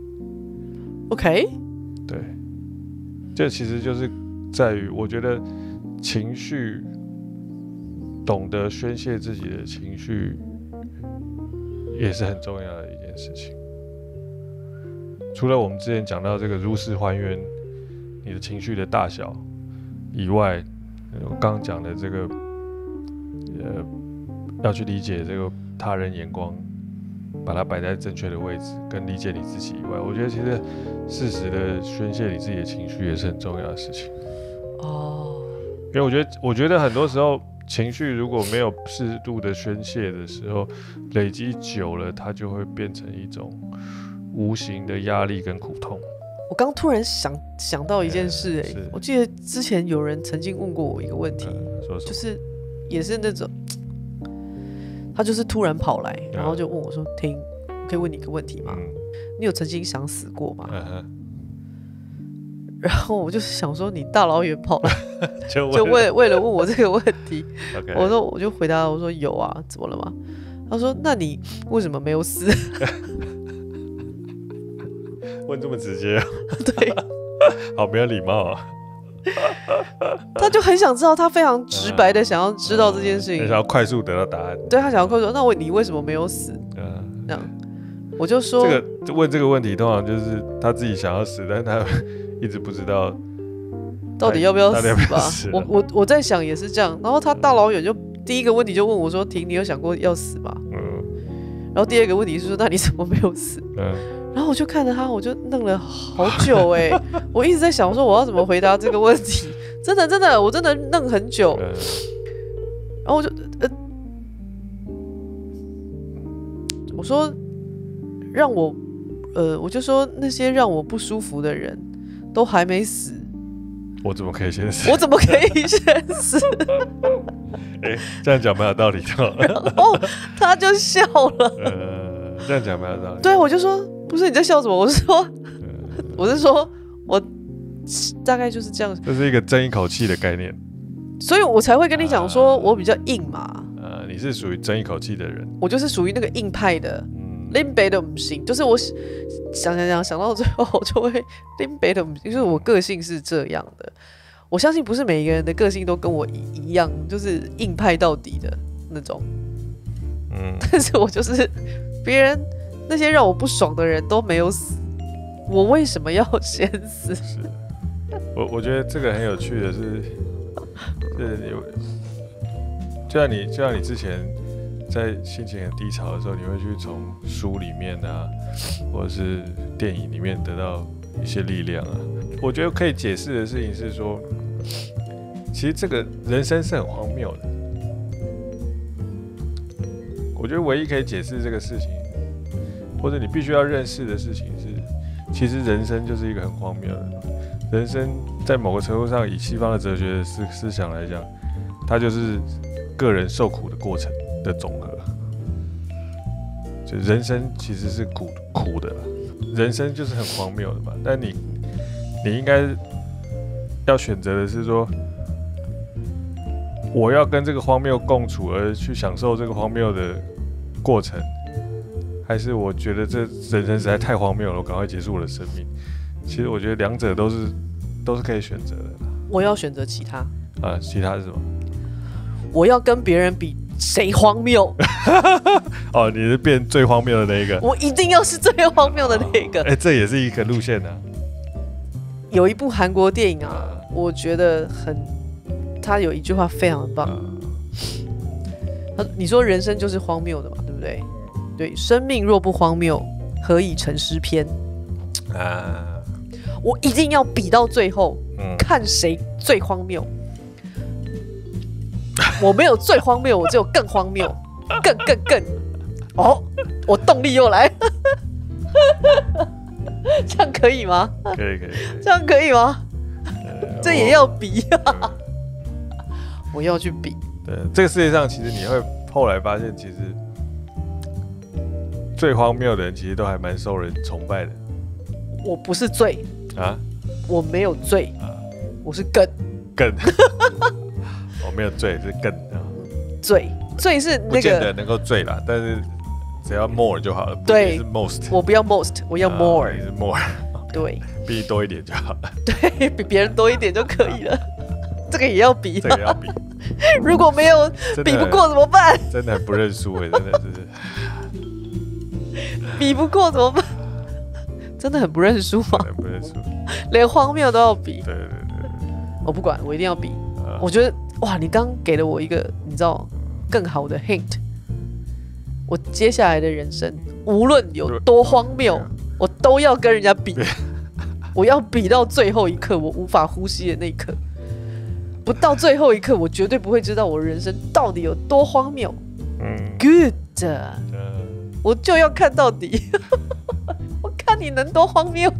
OK。 对，这其实就是在于我觉得。情绪，懂得宣泄自己的情绪，也是很重要的一件事情。除了我们之前讲到这个如实还原你的情绪的大小以外，我刚刚讲的这个，呃，要去理解这个他人眼光，把它摆在正确的位置，跟理解你自己以外，我觉得其实适时的宣泄你自己的情绪也是很重要的事情。哦。因为我觉得，我觉得很多时候情绪如果没有适度的宣泄的时候，累积久了，它就会变成一种无形的压力跟苦痛。 我刚突然想想到一件事、欸，哎，我记得之前有人曾经问过我一个问题， 嗯、说说就是也是那种，他就是突然跑来，然后就问我说：“听，我可以问你一个问题吗？嗯、你有曾经想死过吗？” 嗯然后我就想说，你大老远跑来， 就就为为了问我这个问题， okay. 我说我就回答我说有啊，怎么了嘛？他说那你为什么没有死？ 问这么直接、啊， 对， 好没有礼貌啊。 他就很想知道，他非常直白的想要知道这件事情， 嗯、想要快速得到答案。 对他想要快速，那我你为什么没有死？ 嗯， 这样，我就说这个问这个问题，通常就是他自己想要死，但是他一直不知道到底要不要死吧。 死我我我在想也是这样，然后他大老远就第一个问题就问我说：“婷，你有想过要死吗？”嗯，然后第二个问题是说：“那你怎么没有死？”嗯。然后我就看着他，我就愣了好久哎、欸，我一直在想说我要怎么回答这个问题，真的真的我真的愣很久，嗯、然后我就呃，我说让我呃，我就说那些让我不舒服的人都还没死， 我怎么可以先死？ 我怎么可以先死？ 哎、欸，这样讲蛮有道理的。 然后他就笑了。 呃，这样讲蛮有道理。 对，我就说。不是你在笑什么？我是说，我是说，我大概就是这样。 这是一个争一口气的概念， 所以我才会跟你讲说，我比较硬嘛。 呃，你是属于争一口气的人， 我就是属于那个硬派的，拎北的不行。就是我想想想想到最后，我就会拎北的不行，就是我个性是这样的。我相信不是每一个人的个性都跟我一样，就是硬派到底的那种。嗯，但是我就是别人。那些让我不爽的人都没有死，我为什么要先死？ 是，我我觉得这个很有趣的是，是有，就像你就像你之前在心情很低潮的时候，你会去从书里面啊，或者是电影里面得到一些力量啊。我觉得可以解释的事情是说，其实这个人生是很荒谬的。我觉得唯一可以解释这个事情。或者你必须要认识的事情是，其实人生就是一个很荒谬的。人生在某个程度上，以西方的哲学的思思想来讲，它就是个人受苦的过程的总和。就人生其实是苦苦的，人生就是很荒谬的嘛。但你你应该要选择的是说，我要跟这个荒谬共处，而去享受这个荒谬的过程。还是我觉得这人生实在太荒谬了，我赶快结束我的生命。其实我觉得两者都是都是可以选择的。 我要选择其他啊，其他是什么？ 我要跟别人比谁荒谬。 哦，你是变最荒谬的那一个。 我一定要是最荒谬的那一个。 哎、欸，这也是一个路线啊。 有一部韩国电影啊，我觉得很，他有一句话非常棒。他你说人生就是荒谬的嘛，对不对？对，生命若不荒谬，何以成诗篇？啊，我一定要比到最后，嗯、看谁最荒谬。我没有最荒谬，我只有更荒谬，更更更。哦，我动力又来，这样可以吗？ 可以可以。 这样可以吗？呃、这也要比啊！我要去比。 对，这个世界上其实你会后来发现，其实。最荒谬的人其实都还蛮受人崇拜的。 我不是罪啊，我没有罪啊，我是更更。我没有罪，是更啊。 罪罪是那个不见得能够罪啦，但是只要 more 就好了。 对， 是 most。 我不要 most， 我要 more。 啊、你是 more。 对， 比你多一点就好了。 对比别人多一点就可以了。这个也要比， 这个也要比。 如果没有比不过怎么办？ 真的很不认输哎，真的是。 比不过怎么办？真的很不认输吗？ 不认输， 连荒谬都要比。 对对对， 我不管，我一定要比。啊、我觉得哇，你刚给了我一个你知道更好的 hint。我接下来的人生，无论有多荒谬，我都要跟人家比。我要比到最后一刻，我无法呼吸的那一刻。不到最后一刻，我绝对不会知道我人生到底有多荒谬。嗯 ，Good。我就要看到底，我看你能多荒谬。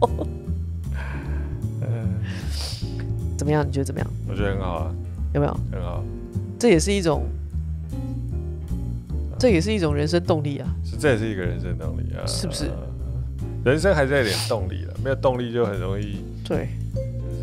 怎么样？你觉得怎么样？ 我觉得很好啊， 有没有？ 很好。 这也是一种，这也是一种人生动力啊。 是，这也是一个人生动力啊， 是不是？ 人生还是要有点动力了，没有动力就很容易。 对。 就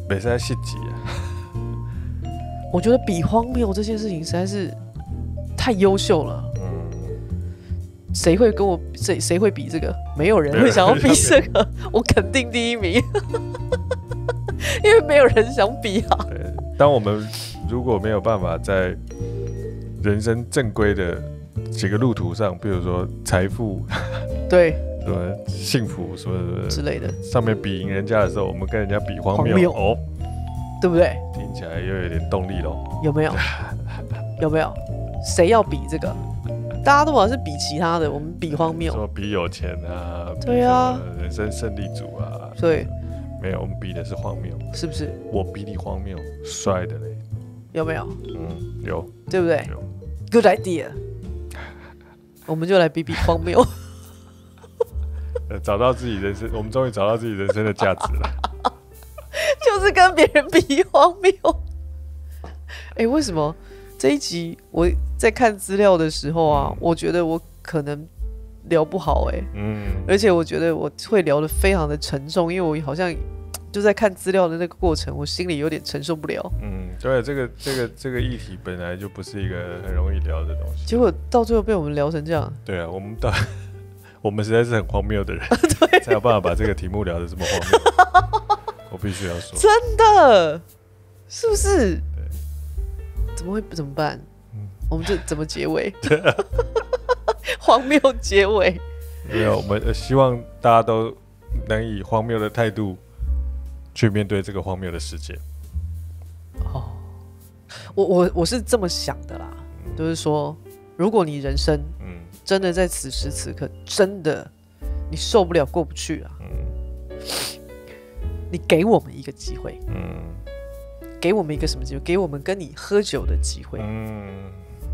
没在细节啊。 我觉得比荒谬这件事情实在是太优秀了。 嗯， 谁会跟我谁谁会比这个？没有人会想要比这个，我肯定第一名，因为没有人想比啊。 对，当我们如果没有办法在人生正规的几个路途上，比如说财富， 对， 什么幸福什么什么之类的， 上面比赢人家的时候，我们跟人家比荒谬， 荒谬哦， 对不对？ 听起来又有点动力咯。 有没有？有没有？谁要比这个？大家都好像是比其他的，我们比荒谬。 说比有钱啊， 对啊， 比什么人生胜利组啊， 对， 没有，我们比的是荒谬， 是不是？ 我比你荒谬，帅的嘞。 有没有？ 嗯，有， 对不对有。 ？Good idea。我们就来比比荒谬。 呃找到自己人生，我们终于找到自己人生的价值了。 就是跟别人比荒谬。哎、欸，为什么这一集我在看资料的时候啊，我觉得我可能聊不好哎、欸， 嗯， 而且我觉得我会聊得非常的沉重，因为我好像就在看资料的那个过程，我心里有点承受不了。 嗯，对，这个这个这个议题本来就不是一个很容易聊的东西， 结果到最后被我们聊成这样。 对啊，我们到我们实在是很荒谬的人，才有办法把这个题目聊得这么荒谬。我必须要说， 真的，是不是？怎么会怎么办？嗯、我们这怎么结尾？荒谬结尾。 没有，我们希望大家都能以荒谬的态度去面对这个荒谬的世界。 哦，我我我是这么想的啦，嗯、就是说，如果你人生嗯真的在此时此刻真的你受不了过不去啊，嗯、你给我们一个机会，嗯。给我们一个什么机会？给我们跟你喝酒的机会。嗯，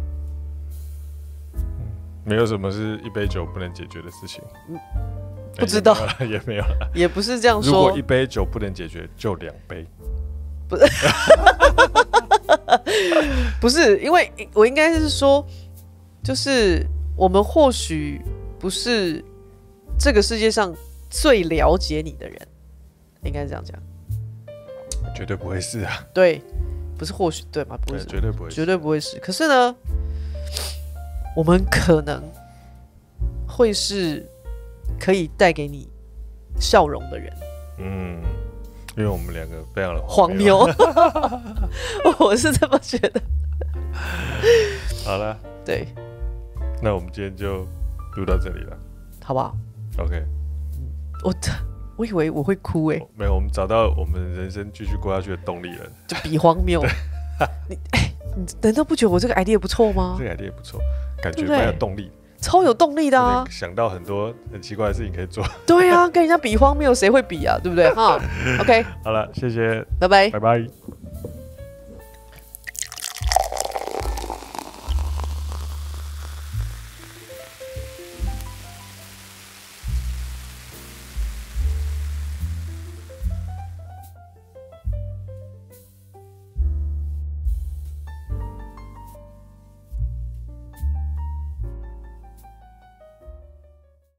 没有什么是一杯酒不能解决的事情。嗯， 不知道， 也没有了， 也不是这样说。 如果一杯酒不能解决，就两杯。 不是，不是，因为我应该是说，就是我们或许不是这个世界上最了解你的人，应该是这样讲。 绝对不会是啊， 对，不是或许对吗？不是， 绝对不会是， 绝对不会是。可是呢，我们可能会是可以带给你笑容的人。嗯， 因为我们两个非常的荒谬，我是这么觉得。 好了， 对， 那我们今天就录到这里了， 好不好 ？OK， 我。我以为我会哭哎、欸， 没有，我们找到我们人生继续过下去的动力了， 就比荒谬。你哎、欸，你难道不觉得我这个 idea 不错吗？ 这个 idea 不错，感觉蛮有动力， 超有动力的啊！ 想到很多很奇怪的事情可以做。 对啊，跟人家比荒谬，谁会比啊？对不对？哈 ，OK， 好了，谢谢， 拜拜， 拜拜。